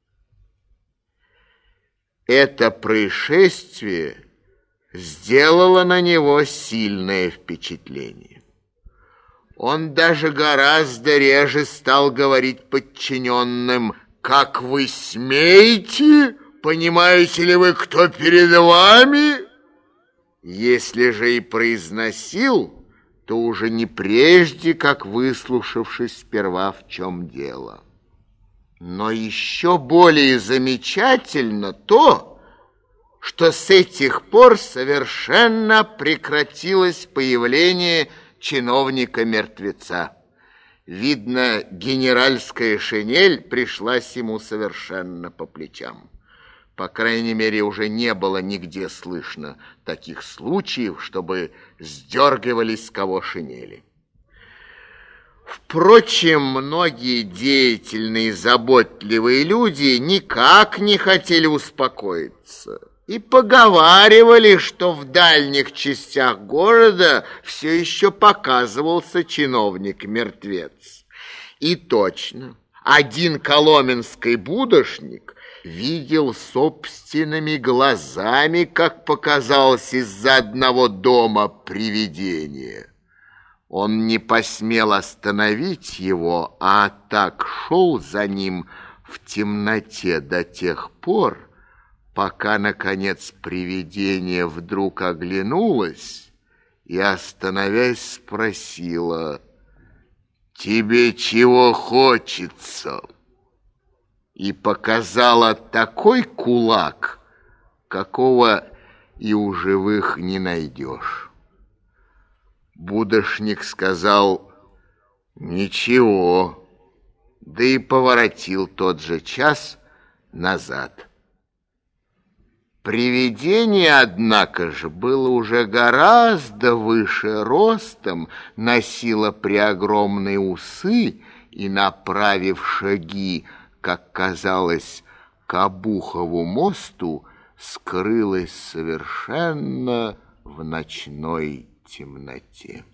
Это происшествие сделало на него сильное впечатление. Он даже гораздо реже стал говорить подчиненным: «Как вы смеете? Понимаете ли вы, кто перед вами?» Если же и произносил, то уже не прежде, как выслушавшись сперва, в чем дело. Но еще более замечательно то, что с этих пор совершенно прекратилось появление чиновника-мертвеца. Видно, генеральская шинель пришлась ему совершенно по плечам. По крайней мере, уже не было нигде слышно таких случаев, чтобы сдергивались с кого шинели. Впрочем, многие деятельные, заботливые люди никак не хотели успокоиться и поговаривали, что в дальних частях города все еще показывался чиновник-мертвец. И точно, один коломенский будошник видел собственными глазами, как показалось из-за одного дома привидение. Он не посмел остановить его, а так шел за ним в темноте до тех пор, пока, наконец, привидение вдруг оглянулось и, остановясь, спросила: «Тебе чего хочется?» И показала такой кулак, какого и у живых не найдешь. Будошник сказал: «Ничего», да и поворотил тот же час назад. Привидение, однако же, было уже гораздо выше ростом, носило преогромные усы и, направив шаги, как казалось, к Обухову мосту скрылась совершенно в ночной темноте.